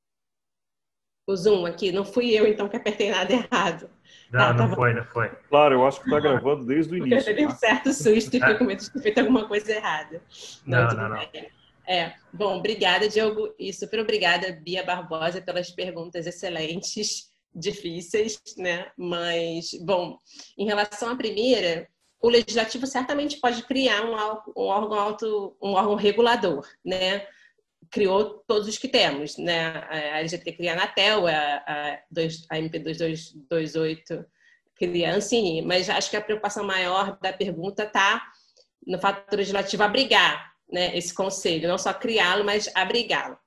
S4: O Zoom aqui. Não fui eu, então, que apertei nada errado.
S1: Não,
S4: tá,
S1: não
S4: tá
S1: foi, não foi.
S3: Claro, eu acho que está gravando desde o início.
S4: Eu dei um certo susto e fiquei com medo de ter feito alguma coisa errada.
S1: Não, não, não. não.
S4: É, bom, obrigada, Diogo, e super obrigada, Bia Barbosa, pelas perguntas excelentes, difíceis, né? Mas, bom, em relação à primeira, o Legislativo certamente pode criar um, um órgão auto, um órgão regulador, né? Criou todos os que temos, né? A L G T cria a Anatel, a, a, a M P dois mil duzentos e vinte e oito cria a Ancine, mas acho que a preocupação maior da pergunta está no fato do Legislativo abrigar, né, esse conselho, não só criá-lo, mas abrigá-lo.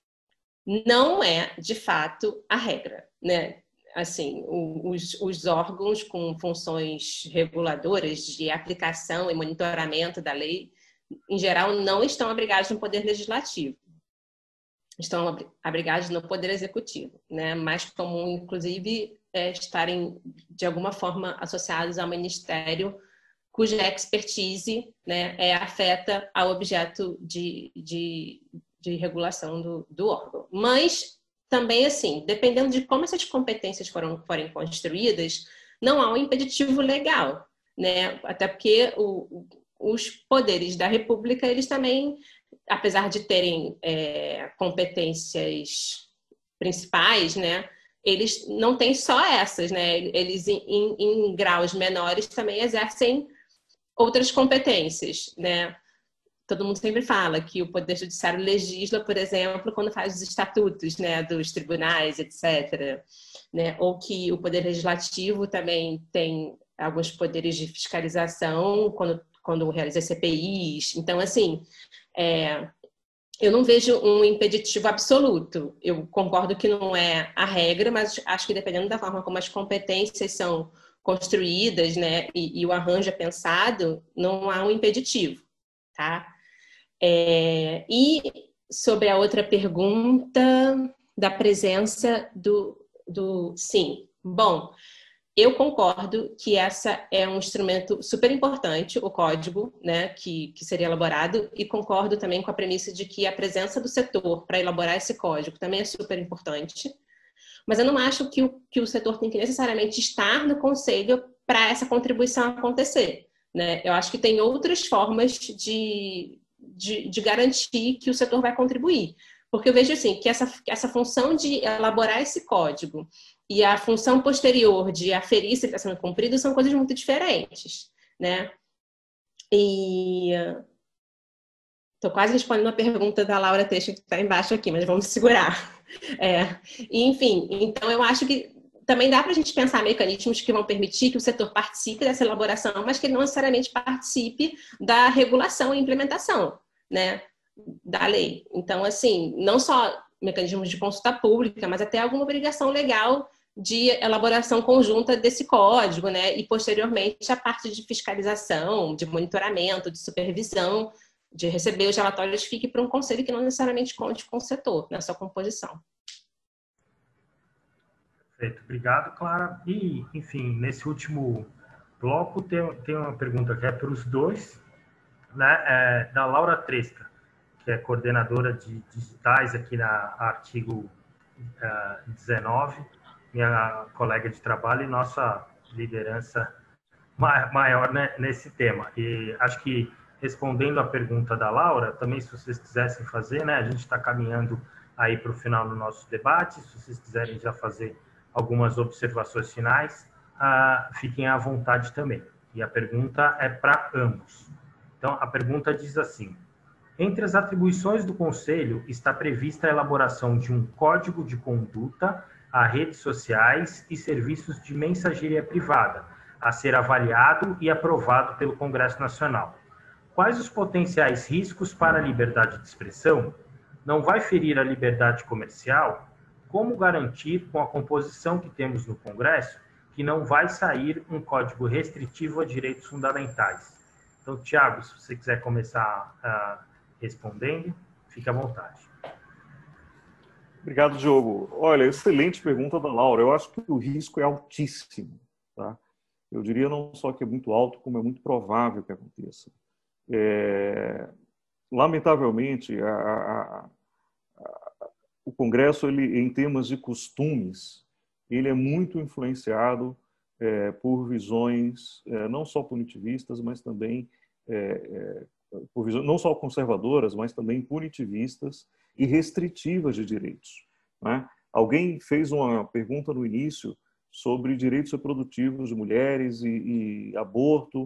S4: Não é, de fato, a regra, né? Assim, os, os órgãos com funções reguladoras de aplicação e monitoramento da lei, em geral, não estão abrigados no Poder Legislativo. Estão abrigados no Poder Executivo, né? Mais comum, inclusive, é estarem, de alguma forma, associados ao Ministério cuja expertise, né, é, afeta ao objeto de, de, de regulação do, do órgão. Mas, também, assim, dependendo de como essas competências foram, forem construídas, não há um impeditivo legal, né? Até porque o, os poderes da República, eles também, apesar de terem é, competências principais, né, eles não têm só essas, né? Eles, em, em, em graus menores, também exercem outras competências, né? Todo mundo sempre fala que o Poder Judiciário legisla, por exemplo, quando faz os estatutos, né, dos tribunais, etcétera, né? Ou que o Poder Legislativo também tem alguns poderes de fiscalização quando, quando realiza C P Is. Então, assim, é, eu não vejo um impeditivo absoluto. Eu concordo que não é a regra, mas acho que dependendo da forma como as competências são construídas, né, e, e o arranjo é pensado, não há um impeditivo, tá? É, e sobre a outra pergunta da presença do, do... Sim, bom, eu concordo que essa é um instrumento super importante, o código, né, que, que seria elaborado, e concordo também com a premissa de que a presença do setor para elaborar esse código também é super importante. Mas eu não acho que o, que o setor tem que necessariamente estar no conselho para essa contribuição acontecer, né? Eu acho que tem outras formas de, de, de garantir que o setor vai contribuir. Porque eu vejo assim, que essa, essa função de elaborar esse código e a função posterior de aferir se está sendo cumprido são coisas muito diferentes, né? E estou quase respondendo a pergunta da Laura Teixeira, que está embaixo aqui, mas vamos segurar. É, e, enfim, então eu acho que também dá para a gente pensar mecanismos que vão permitir que o setor participe dessa elaboração, mas que ele não necessariamente participe da regulação e implementação, né, da lei. Então, assim, não só mecanismos de consulta pública, mas até alguma obrigação legal de elaboração conjunta desse código, né, e posteriormente a parte de fiscalização, de monitoramento, de supervisão, de receber os relatórios, fique para um conselho que não necessariamente conte com o setor na sua composição.
S1: Perfeito, obrigado, Clara. E, enfim, nesse último bloco tem, tem uma pergunta que é para os dois, né, é, da Laura Tresca, que é coordenadora de digitais aqui na Artigo uh, dezenove, minha colega de trabalho e nossa liderança maior, né, nesse tema. E acho que, respondendo à pergunta da Laura, também se vocês quisessem fazer, né, a gente está caminhando aí para o final do nosso debate, se vocês quiserem já fazer algumas observações finais, uh, fiquem à vontade também. E a pergunta é para ambos. Então, a pergunta diz assim: entre as atribuições do Conselho está prevista a elaboração de um código de conduta a redes sociais e serviços de mensageria privada, a ser avaliado e aprovado pelo Congresso Nacional. Quais os potenciais riscos para a liberdade de expressão? Não vai ferir a liberdade comercial? Como garantir, com a composição que temos no Congresso, que não vai sair um código restritivo a direitos fundamentais? Então, Tiago, se você quiser começar uh, respondendo, fique à vontade.
S3: Obrigado, Diogo. Olha, excelente pergunta da Laura. Eu acho que o risco é altíssimo, tá? Eu diria não só que é muito alto, como é muito provável que aconteça. É... Lamentavelmente, a, a, a, o Congresso, ele, em temas de costumes, ele é muito influenciado é, por visões é, não só punitivistas, mas também é, é, por visões, não só conservadoras, mas também punitivistas e restritivas de direitos, né? Alguém fez uma pergunta no início sobre direitos reprodutivos de mulheres e, e aborto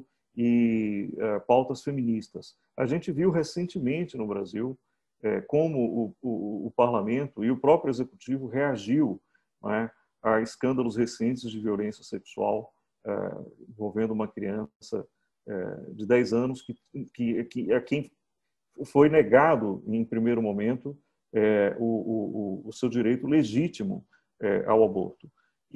S3: e uh, pautas feministas. A gente viu recentemente no Brasil é, como o, o, o parlamento e o próprio executivo reagiu, né, a escândalos recentes de violência sexual uh, envolvendo uma criança uh, de dez anos que, que, que a quem foi negado, em primeiro momento, é, o, o, o seu direito legítimo é, ao aborto.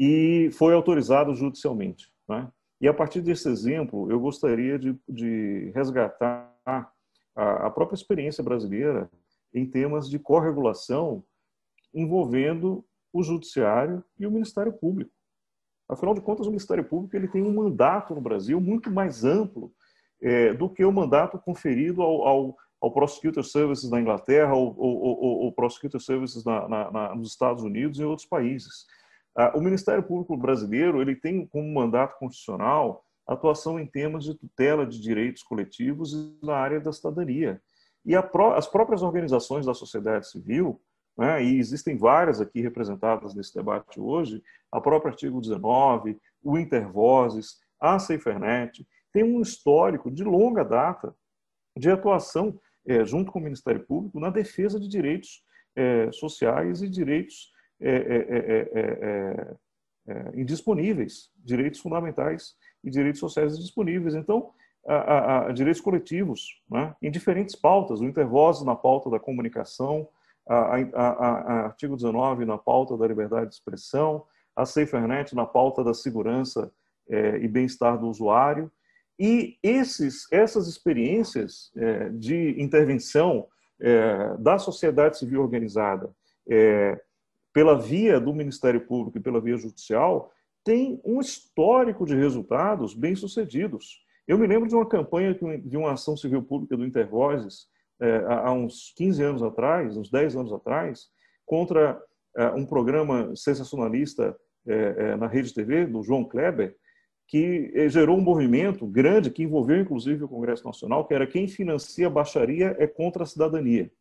S3: E foi autorizado judicialmente, né? E, a partir desse exemplo, eu gostaria de, de resgatar a, a própria experiência brasileira em temas de corregulação envolvendo o Judiciário e o Ministério Público. Afinal de contas, o Ministério Público ele tem um mandato no Brasil muito mais amplo é, do que o mandato conferido ao, ao ao Prosecutor Services na Inglaterra, ou, ou, ou, ou Prosecutor Services na, na, na, nos Estados Unidos e em outros países. Ah, o Ministério Público brasileiro ele tem como mandato constitucional atuação em temas de tutela de direitos coletivos e na área da cidadania. E a pró as próprias organizações da sociedade civil, né, e existem várias aqui representadas nesse debate hoje, a própria Artigo dezenove, o Intervozes, a SaferNet, tem um histórico de longa data de atuação É, junto com o Ministério Público, na defesa de direitos é, sociais e direitos é, é, é, é, é, indisponíveis, direitos fundamentais e direitos sociais indisponíveis. Então, a, a, a direitos coletivos, né, em diferentes pautas, o Intervozes na pauta da comunicação, a, a, a, a Artigo dezenove na pauta da liberdade de expressão, a SaferNet na pauta da segurança é, e bem-estar do usuário. E esses, essas experiências é, de intervenção é, da sociedade civil organizada é, pela via do Ministério Público e pela via judicial têm um histórico de resultados bem-sucedidos. Eu me lembro de uma campanha, de uma ação civil pública do Intervozes, é, há uns quinze anos atrás, uns dez anos atrás, contra é, um programa sensacionalista é, é, na Rede T V, do João Kleber, que gerou um movimento grande que envolveu, inclusive, o Congresso Nacional, que era quem financia a baixaria é contra a cidadania.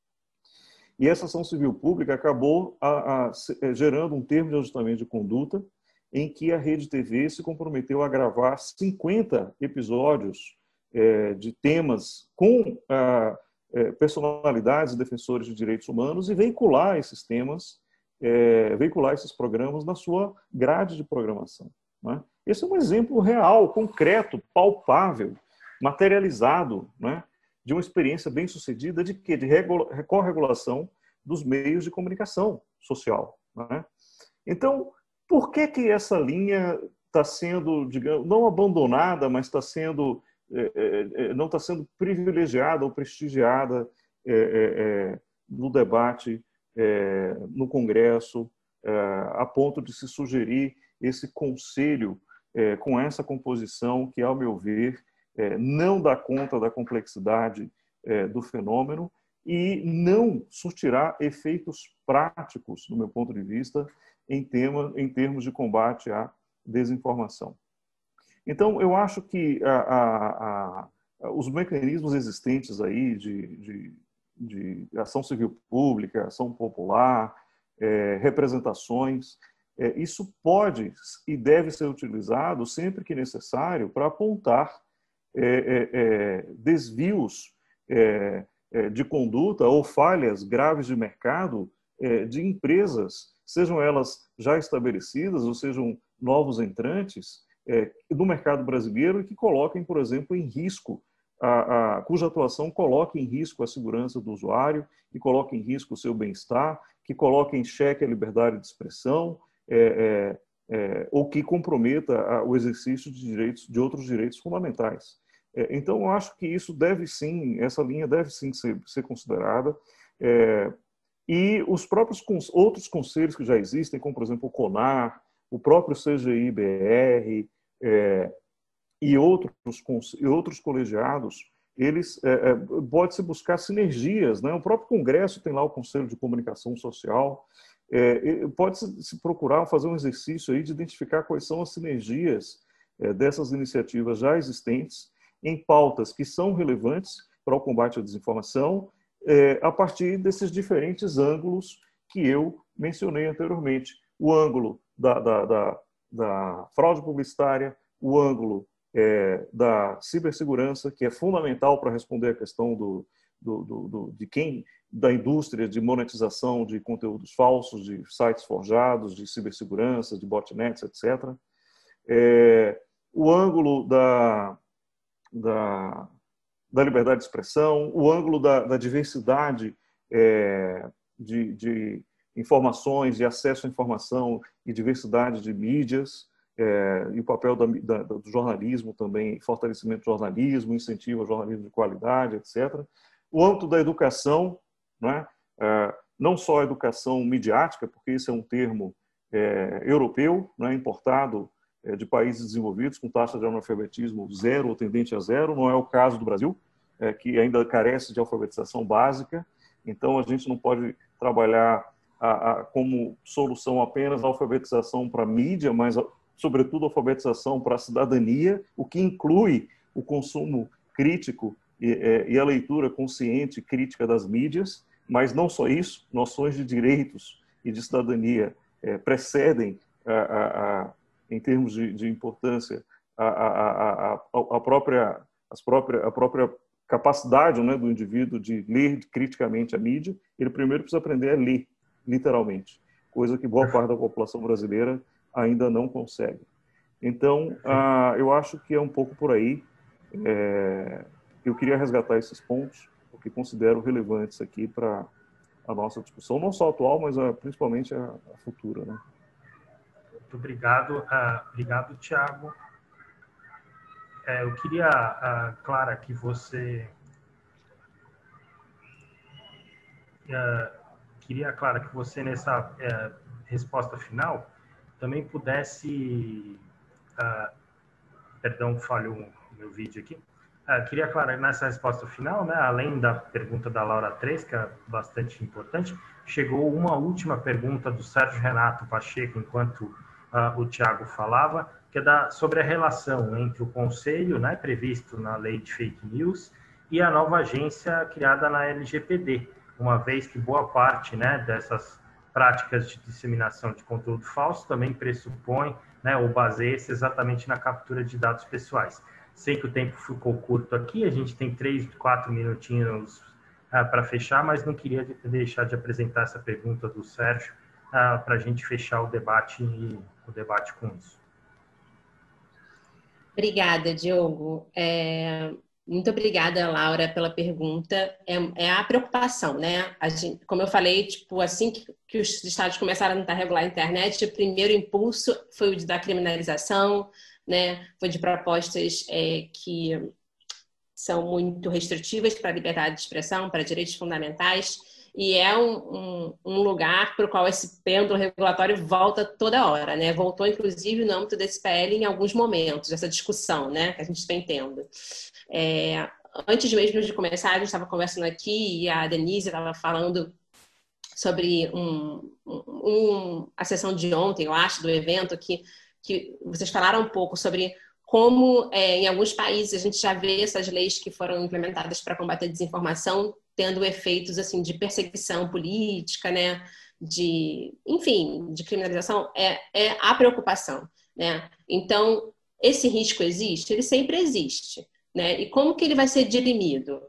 S3: E essa ação civil pública acabou a, a, gerando um termo de ajustamento de conduta em que a Rede T V se comprometeu a gravar cinquenta episódios é, de temas com a, é, personalidades e defensores de direitos humanos e veicular esses temas, é, veicular esses programas na sua grade de programação, né? Esse é um exemplo real, concreto, palpável, materializado, né, de uma experiência bem-sucedida de quê? De corregulação dos meios de comunicação social, né? Então, por que que essa linha está sendo, digamos, não abandonada, mas está sendo, é, é, não está sendo privilegiada ou prestigiada é, é, no debate, é, no Congresso, é, a ponto de se sugerir esse conselho é, com essa composição que, ao meu ver, é, não dá conta da complexidade é, do fenômeno e não surtirá efeitos práticos, do meu ponto de vista, em, tema, em termos de combate à desinformação. Então, eu acho que a, a, a, os mecanismos existentes aí de, de, de ação civil pública, ação popular, é, representações, é, isso pode e deve ser utilizado sempre que necessário para apontar é, é, é, desvios é, é, de conduta ou falhas graves de mercado é, de empresas, sejam elas já estabelecidas ou sejam novos entrantes é, no mercado brasileiro e que coloquem, por exemplo, em risco, a, a, cuja atuação coloque em risco a segurança do usuário, que coloque em risco o seu bem-estar, que coloque em xeque a liberdade de expressão, é, é, é, ou que comprometa a, o exercício de direitos, de outros direitos fundamentais. É, então, eu acho que isso deve sim, essa linha deve sim ser, ser considerada. É, e os próprios outros conselhos que já existem, como, por exemplo, o CONAR, o próprio C G I B R é, e outros, e outros colegiados, eles é, pode-se buscar sinergias, né? O próprio Congresso tem lá o Conselho de Comunicação Social, é, pode-se se procurar fazer um exercício aí de identificar quais são as sinergias é, dessas iniciativas já existentes em pautas que são relevantes para o combate à desinformação, é, a partir desses diferentes ângulos que eu mencionei anteriormente. O ângulo da, da, da, da fraude publicitária, o ângulo é, da cibersegurança, que é fundamental para responder à questão do, do, do, do, de quem, da indústria de monetização de conteúdos falsos, de sites forjados, de cibersegurança, de botnets, etcétera. É, o ângulo da, da, da liberdade de expressão, o ângulo da, da diversidade é, de, de informações, de acesso à informação e diversidade de mídias, é, e o papel da, da, do jornalismo também, fortalecimento do jornalismo, incentivo ao jornalismo de qualidade, etcétera. O âmbito da educação, né? É, não só a educação midiática, porque esse é um termo é, europeu, né? Importado é, de países desenvolvidos com taxa de analfabetismo zero ou tendente a zero, não é o caso do Brasil, é, que ainda carece de alfabetização básica. Então, a gente não pode trabalhar a, a, como solução apenas a alfabetização para a mídia, mas, sobretudo, a alfabetização para a cidadania, o que inclui o consumo crítico e, e a leitura consciente e crítica das mídias, mas não só isso, noções de direitos e de cidadania é, precedem, a, a, a, em termos de, de importância, a, a, a, a, própria, as própria, a própria capacidade, né, do indivíduo de ler criticamente a mídia. Ele primeiro precisa aprender a ler, literalmente, coisa que boa parte da população brasileira ainda não consegue. Então, ah, eu acho que é um pouco por aí. É, eu queria resgatar esses pontos, porque considero relevantes aqui para a nossa discussão, não só atual, mas ah, principalmente a, a futura, né?
S1: Muito obrigado, ah, obrigado, Tiago. É, eu queria, ah, Clara, que você ah, queria, Clara, que você nessa eh, resposta final também pudesse, ah, perdão, falhou o meu vídeo aqui. Ah, queria, Clara, nessa resposta final, né, além da pergunta da Laura três, que é bastante importante, chegou uma última pergunta do Sérgio Renato Pacheco, enquanto uh, o Tiago falava, que é da, sobre a relação entre o conselho, né, previsto na lei de fake news, e a nova agência criada na L G P D, uma vez que boa parte, né, dessas práticas de disseminação de conteúdo falso também pressupõe, né, ou baseia-se exatamente na captura de dados pessoais. Sei que o tempo ficou curto aqui, a gente tem três, quatro minutinhos uh, para fechar, mas não queria deixar de apresentar essa pergunta do Sérgio uh, para a gente fechar o debate, e, o debate com isso.
S4: Obrigada, Diogo. É, muito obrigada, Laura, pela pergunta. É, é a preocupação, né? A gente, como eu falei, tipo, assim que, que os estados começaram a tentar regular a internet, o primeiro impulso foi o da criminalização, né? Foi de propostas é, que são muito restritivas para a liberdade de expressão, para direitos fundamentais, e é um, um, um lugar para o qual esse pêndulo regulatório volta toda hora, né? Voltou, inclusive, no âmbito desse P L em alguns momentos, essa discussão, né? Que a gente vem tendo. É, antes mesmo de começar, a gente estava conversando aqui e a Denise estava falando sobre um, um, a sessão de ontem, eu acho, do evento, que, que vocês falaram um pouco sobre como é, em alguns países a gente já vê essas leis que foram implementadas para combater a desinformação tendo efeitos assim de perseguição política, né, de, enfim, de criminalização, é, é a preocupação, né? Então, esse risco existe? Ele sempre existe, né? E como que ele vai ser dirimido?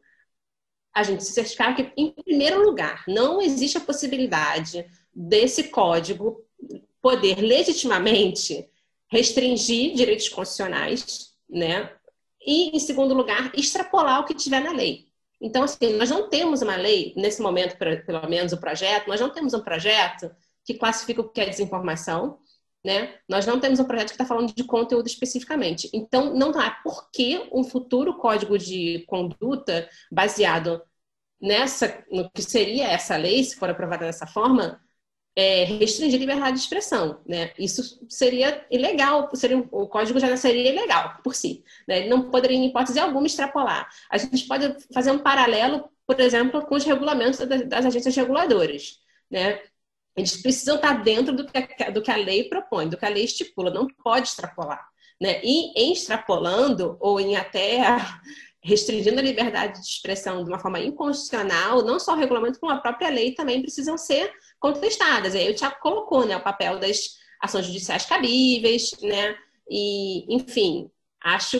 S4: A gente se certificar que, em primeiro lugar, não existe a possibilidade desse código poder legitimamente restringir direitos constitucionais, né? E, em segundo lugar, extrapolar o que tiver na lei. Então, assim, nós não temos uma lei, nesse momento, pelo menos o projeto, nós não temos um projeto que classifica o que é desinformação, né? Nós não temos um projeto que está falando de conteúdo especificamente. Então, não há por que um futuro código de conduta baseado nessa, no que seria essa lei, se for aprovada dessa forma, é, restringir a liberdade de expressão, né? Isso seria ilegal, seria, o código já seria ilegal por si, né? Ele não poderia, em hipótese alguma, extrapolar. A gente pode fazer um paralelo, por exemplo, com os regulamentos das, das agências reguladoras, né? Eles precisam estar dentro do que, a, do que a lei propõe, do que a lei estipula, não pode extrapolar, né? E em extrapolando, ou em até restringindo a liberdade de expressão de uma forma inconstitucional, não só o regulamento, como a própria lei também precisam ser contestadas. Aí o Tiago colocou, né, o papel das ações judiciais cabíveis, né? E, enfim, acho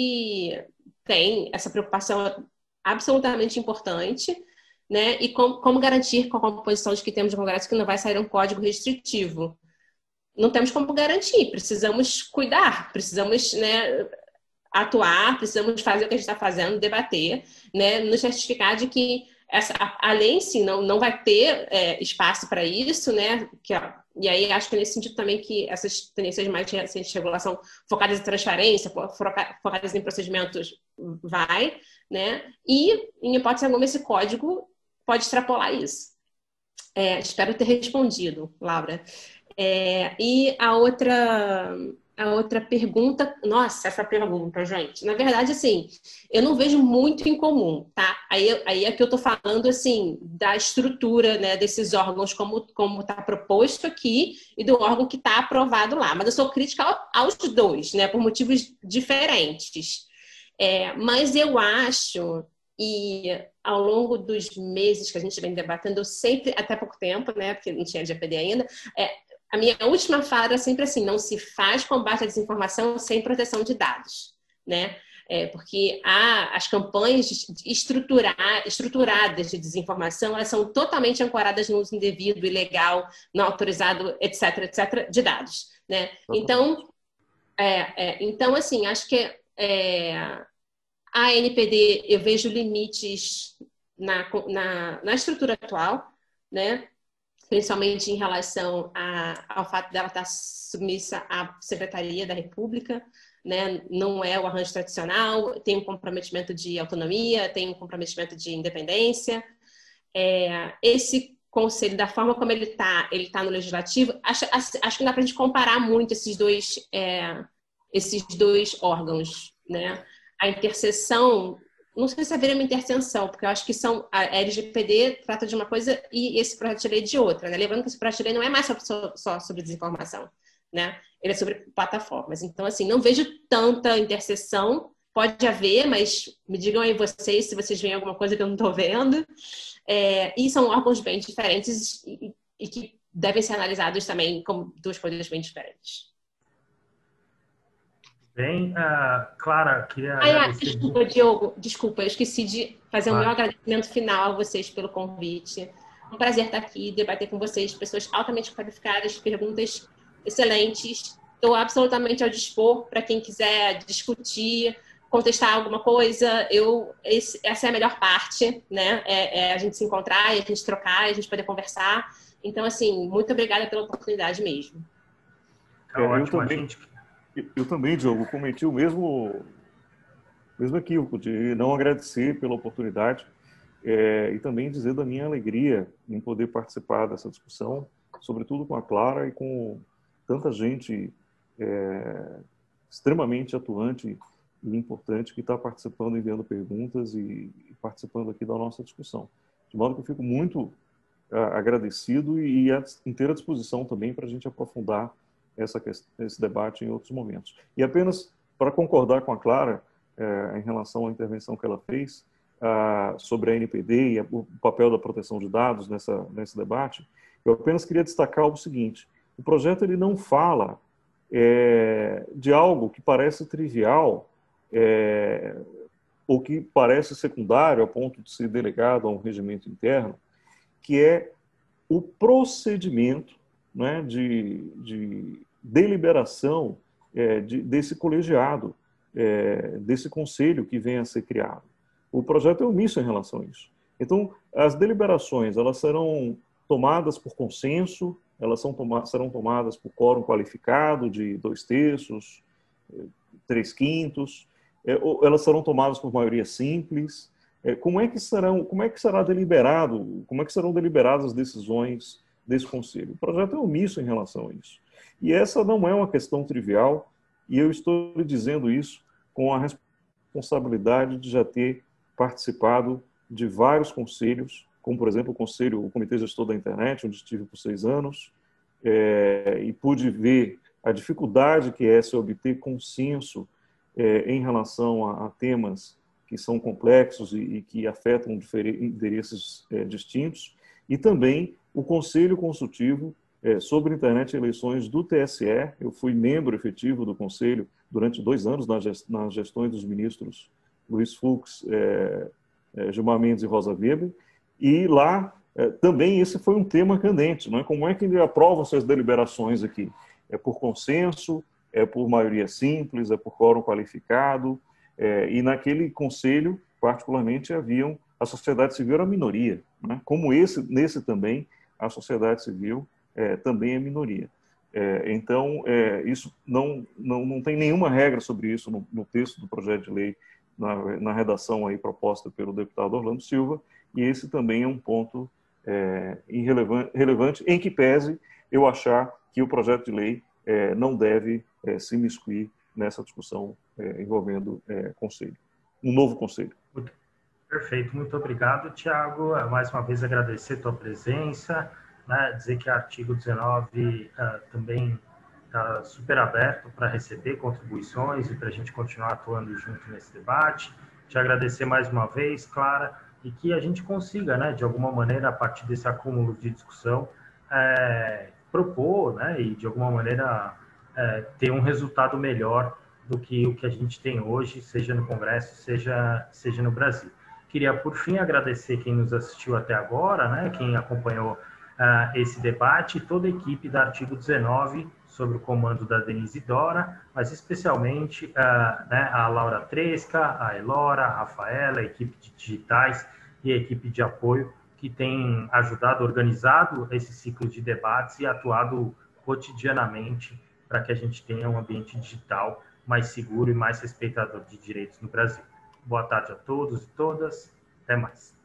S4: que tem essa preocupação absolutamente importante, né? E com, como garantir com a composição de que temos no Congresso que não vai sair um código restritivo? Não temos como garantir, precisamos cuidar, precisamos, né, atuar, precisamos fazer o que a gente está fazendo, debater, né, nos certificar de que essa, a, a lei em si não, não vai ter é, espaço para isso, né, que, ó, e aí acho que nesse sentido também que essas tendências mais recentes de regulação focadas em transparência, focadas em procedimentos, vai, né, e em hipótese alguma esse código pode extrapolar isso. É, espero ter respondido, Laura. É, e a outra... A outra pergunta... Nossa, essa pergunta, gente. Na verdade, assim, eu não vejo muito em comum, tá? Aí, aí é que eu tô falando, assim, da estrutura, né, desses órgãos, como como tá proposto aqui, e do órgão que tá aprovado lá. Mas eu sou crítica aos dois, né, por motivos diferentes. É, mas eu acho, e ao longo dos meses que a gente vem debatendo, eu sempre, até pouco tempo, né, porque não tinha L G P D ainda, é, a minha última fala era sempre assim, não se faz combate à desinformação sem proteção de dados, né? É, porque há, as campanhas estruturar, estruturadas de desinformação, elas são totalmente ancoradas no uso indevido, ilegal, não autorizado, etc, etc, de dados, né? Então, é, é, então assim, acho que é, a N P D, eu vejo limites na, na, na estrutura atual, né? Principalmente em relação a, ao fato dela estar submissa à Secretaria da República, né? Não é o arranjo tradicional, tem um comprometimento de autonomia, tem um comprometimento de independência. É, esse conselho, da forma como ele está ele tá no Legislativo, acho, acho que não dá para a gente comparar muito esses dois, é, esses dois órgãos, né? A interseção... Não sei se haveria uma interseção, porque eu acho que são, a L G P D trata de uma coisa e esse projeto de lei de outra, né? Lembrando que esse projeto de lei não é mais só, só sobre desinformação, né? Ele é sobre plataformas. Então, assim, não vejo tanta interseção. Pode haver, mas me digam aí vocês se vocês veem alguma coisa que eu não estou vendo. É, e são órgãos bem diferentes e, e que devem ser analisados também como duas coisas bem diferentes.
S1: Bem, uh, Clara, queria
S4: Ai,
S1: agradecer.
S4: Desculpa, muito. Diogo, desculpa, eu esqueci de fazer o ah. meu agradecimento final a vocês pelo convite. É um prazer estar aqui, debater com vocês, pessoas altamente qualificadas, perguntas excelentes. Estou absolutamente ao dispor para quem quiser discutir, contestar alguma coisa. Eu, esse, essa é a melhor parte, né? É, é a gente se encontrar, e a gente trocar, e a gente poder conversar. Então, assim, muito obrigada pela oportunidade mesmo.
S3: É, eu, também, gente... eu também, Diogo, cometi o mesmo, mesmo equívoco de não agradecer pela oportunidade é, e também dizer da minha alegria em poder participar dessa discussão, sobretudo com a Clara e com tanta gente é, extremamente atuante e importante que está participando, enviando perguntas e, e participando aqui da nossa discussão. De modo que eu fico muito a, agradecido e, e à inteira disposição também para a gente aprofundar essa, esse debate em outros momentos. E apenas para concordar com a Clara é, em relação à intervenção que ela fez a, sobre a N P D e a, o papel da proteção de dados nessa, nesse debate, eu apenas queria destacar o seguinte: o projeto ele não fala é, de algo que parece trivial É, ou que parece secundário a ponto de ser delegado a um regimento interno, que é o procedimento, né, de, de deliberação é, de, desse colegiado, é, desse conselho que vem a ser criado. O projeto é omisso em relação a isso. Então, as deliberações elas serão tomadas por consenso, elas são toma serão tomadas por quórum qualificado de dois terços, três quintos, elas serão tomadas por maioria simples. Como é que serão, como é que será deliberado, como é que serão deliberadas as decisões desse conselho? O projeto é omisso em relação a isso. E essa não é uma questão trivial, e eu estou lhe dizendo isso com a responsabilidade de já ter participado de vários conselhos, como, por exemplo, o Conselho, o Comitê Gestor da Internet, onde estive por seis anos, é, e pude ver a dificuldade que é se obter consenso É, em relação a, a temas que são complexos e, e que afetam interesses é, distintos, e também o Conselho Consultivo é, sobre Internet e Eleições do T S E. Eu fui membro efetivo do Conselho durante dois anos nas gest nas gestões dos ministros Luiz Fux, é, é, Gilmar Mendes e Rosa Weber, e lá é, também esse foi um tema candente, não é? Como é que ele aprova suas deliberações aqui? É por consenso? É por maioria simples, é por quórum qualificado, é, e naquele conselho, particularmente, haviam, a sociedade civil era a minoria, né? Como esse, nesse também, a sociedade civil é, também é minoria. É, então, é, isso não, não, não tem nenhuma regra sobre isso no, no texto do projeto de lei, na, na redação aí proposta pelo deputado Orlando Silva, e esse também é um ponto é, irrelevante, relevante, em que pese eu achar que o projeto de lei é, não deve é, se imiscuir nessa discussão é, envolvendo é, conselho, um novo conselho.
S1: Perfeito, muito obrigado, Tiago. Mais uma vez agradecer a tua presença, né? Dizer que o artigo dezenove uh, também está super aberto para receber contribuições e para a gente continuar atuando junto nesse debate. Te agradecer mais uma vez, Clara, e que a gente consiga, né, de alguma maneira, a partir desse acúmulo de discussão, é, propor, né, e de alguma maneira é, ter um resultado melhor do que o que a gente tem hoje, seja no Congresso, seja, seja no Brasil. Queria, por fim, agradecer quem nos assistiu até agora, né, quem acompanhou uh, esse debate, toda a equipe da Artigo dezenove, sob o comando da Denise Dora, mas especialmente uh, né, a Laura Tresca, a Elora, a Rafaela, a equipe de digitais e a equipe de apoio, que tem ajudado, organizado esse ciclo de debates e atuado cotidianamente para que a gente tenha um ambiente digital mais seguro e mais respeitador de direitos no Brasil. Boa tarde a todos e todas. Até mais.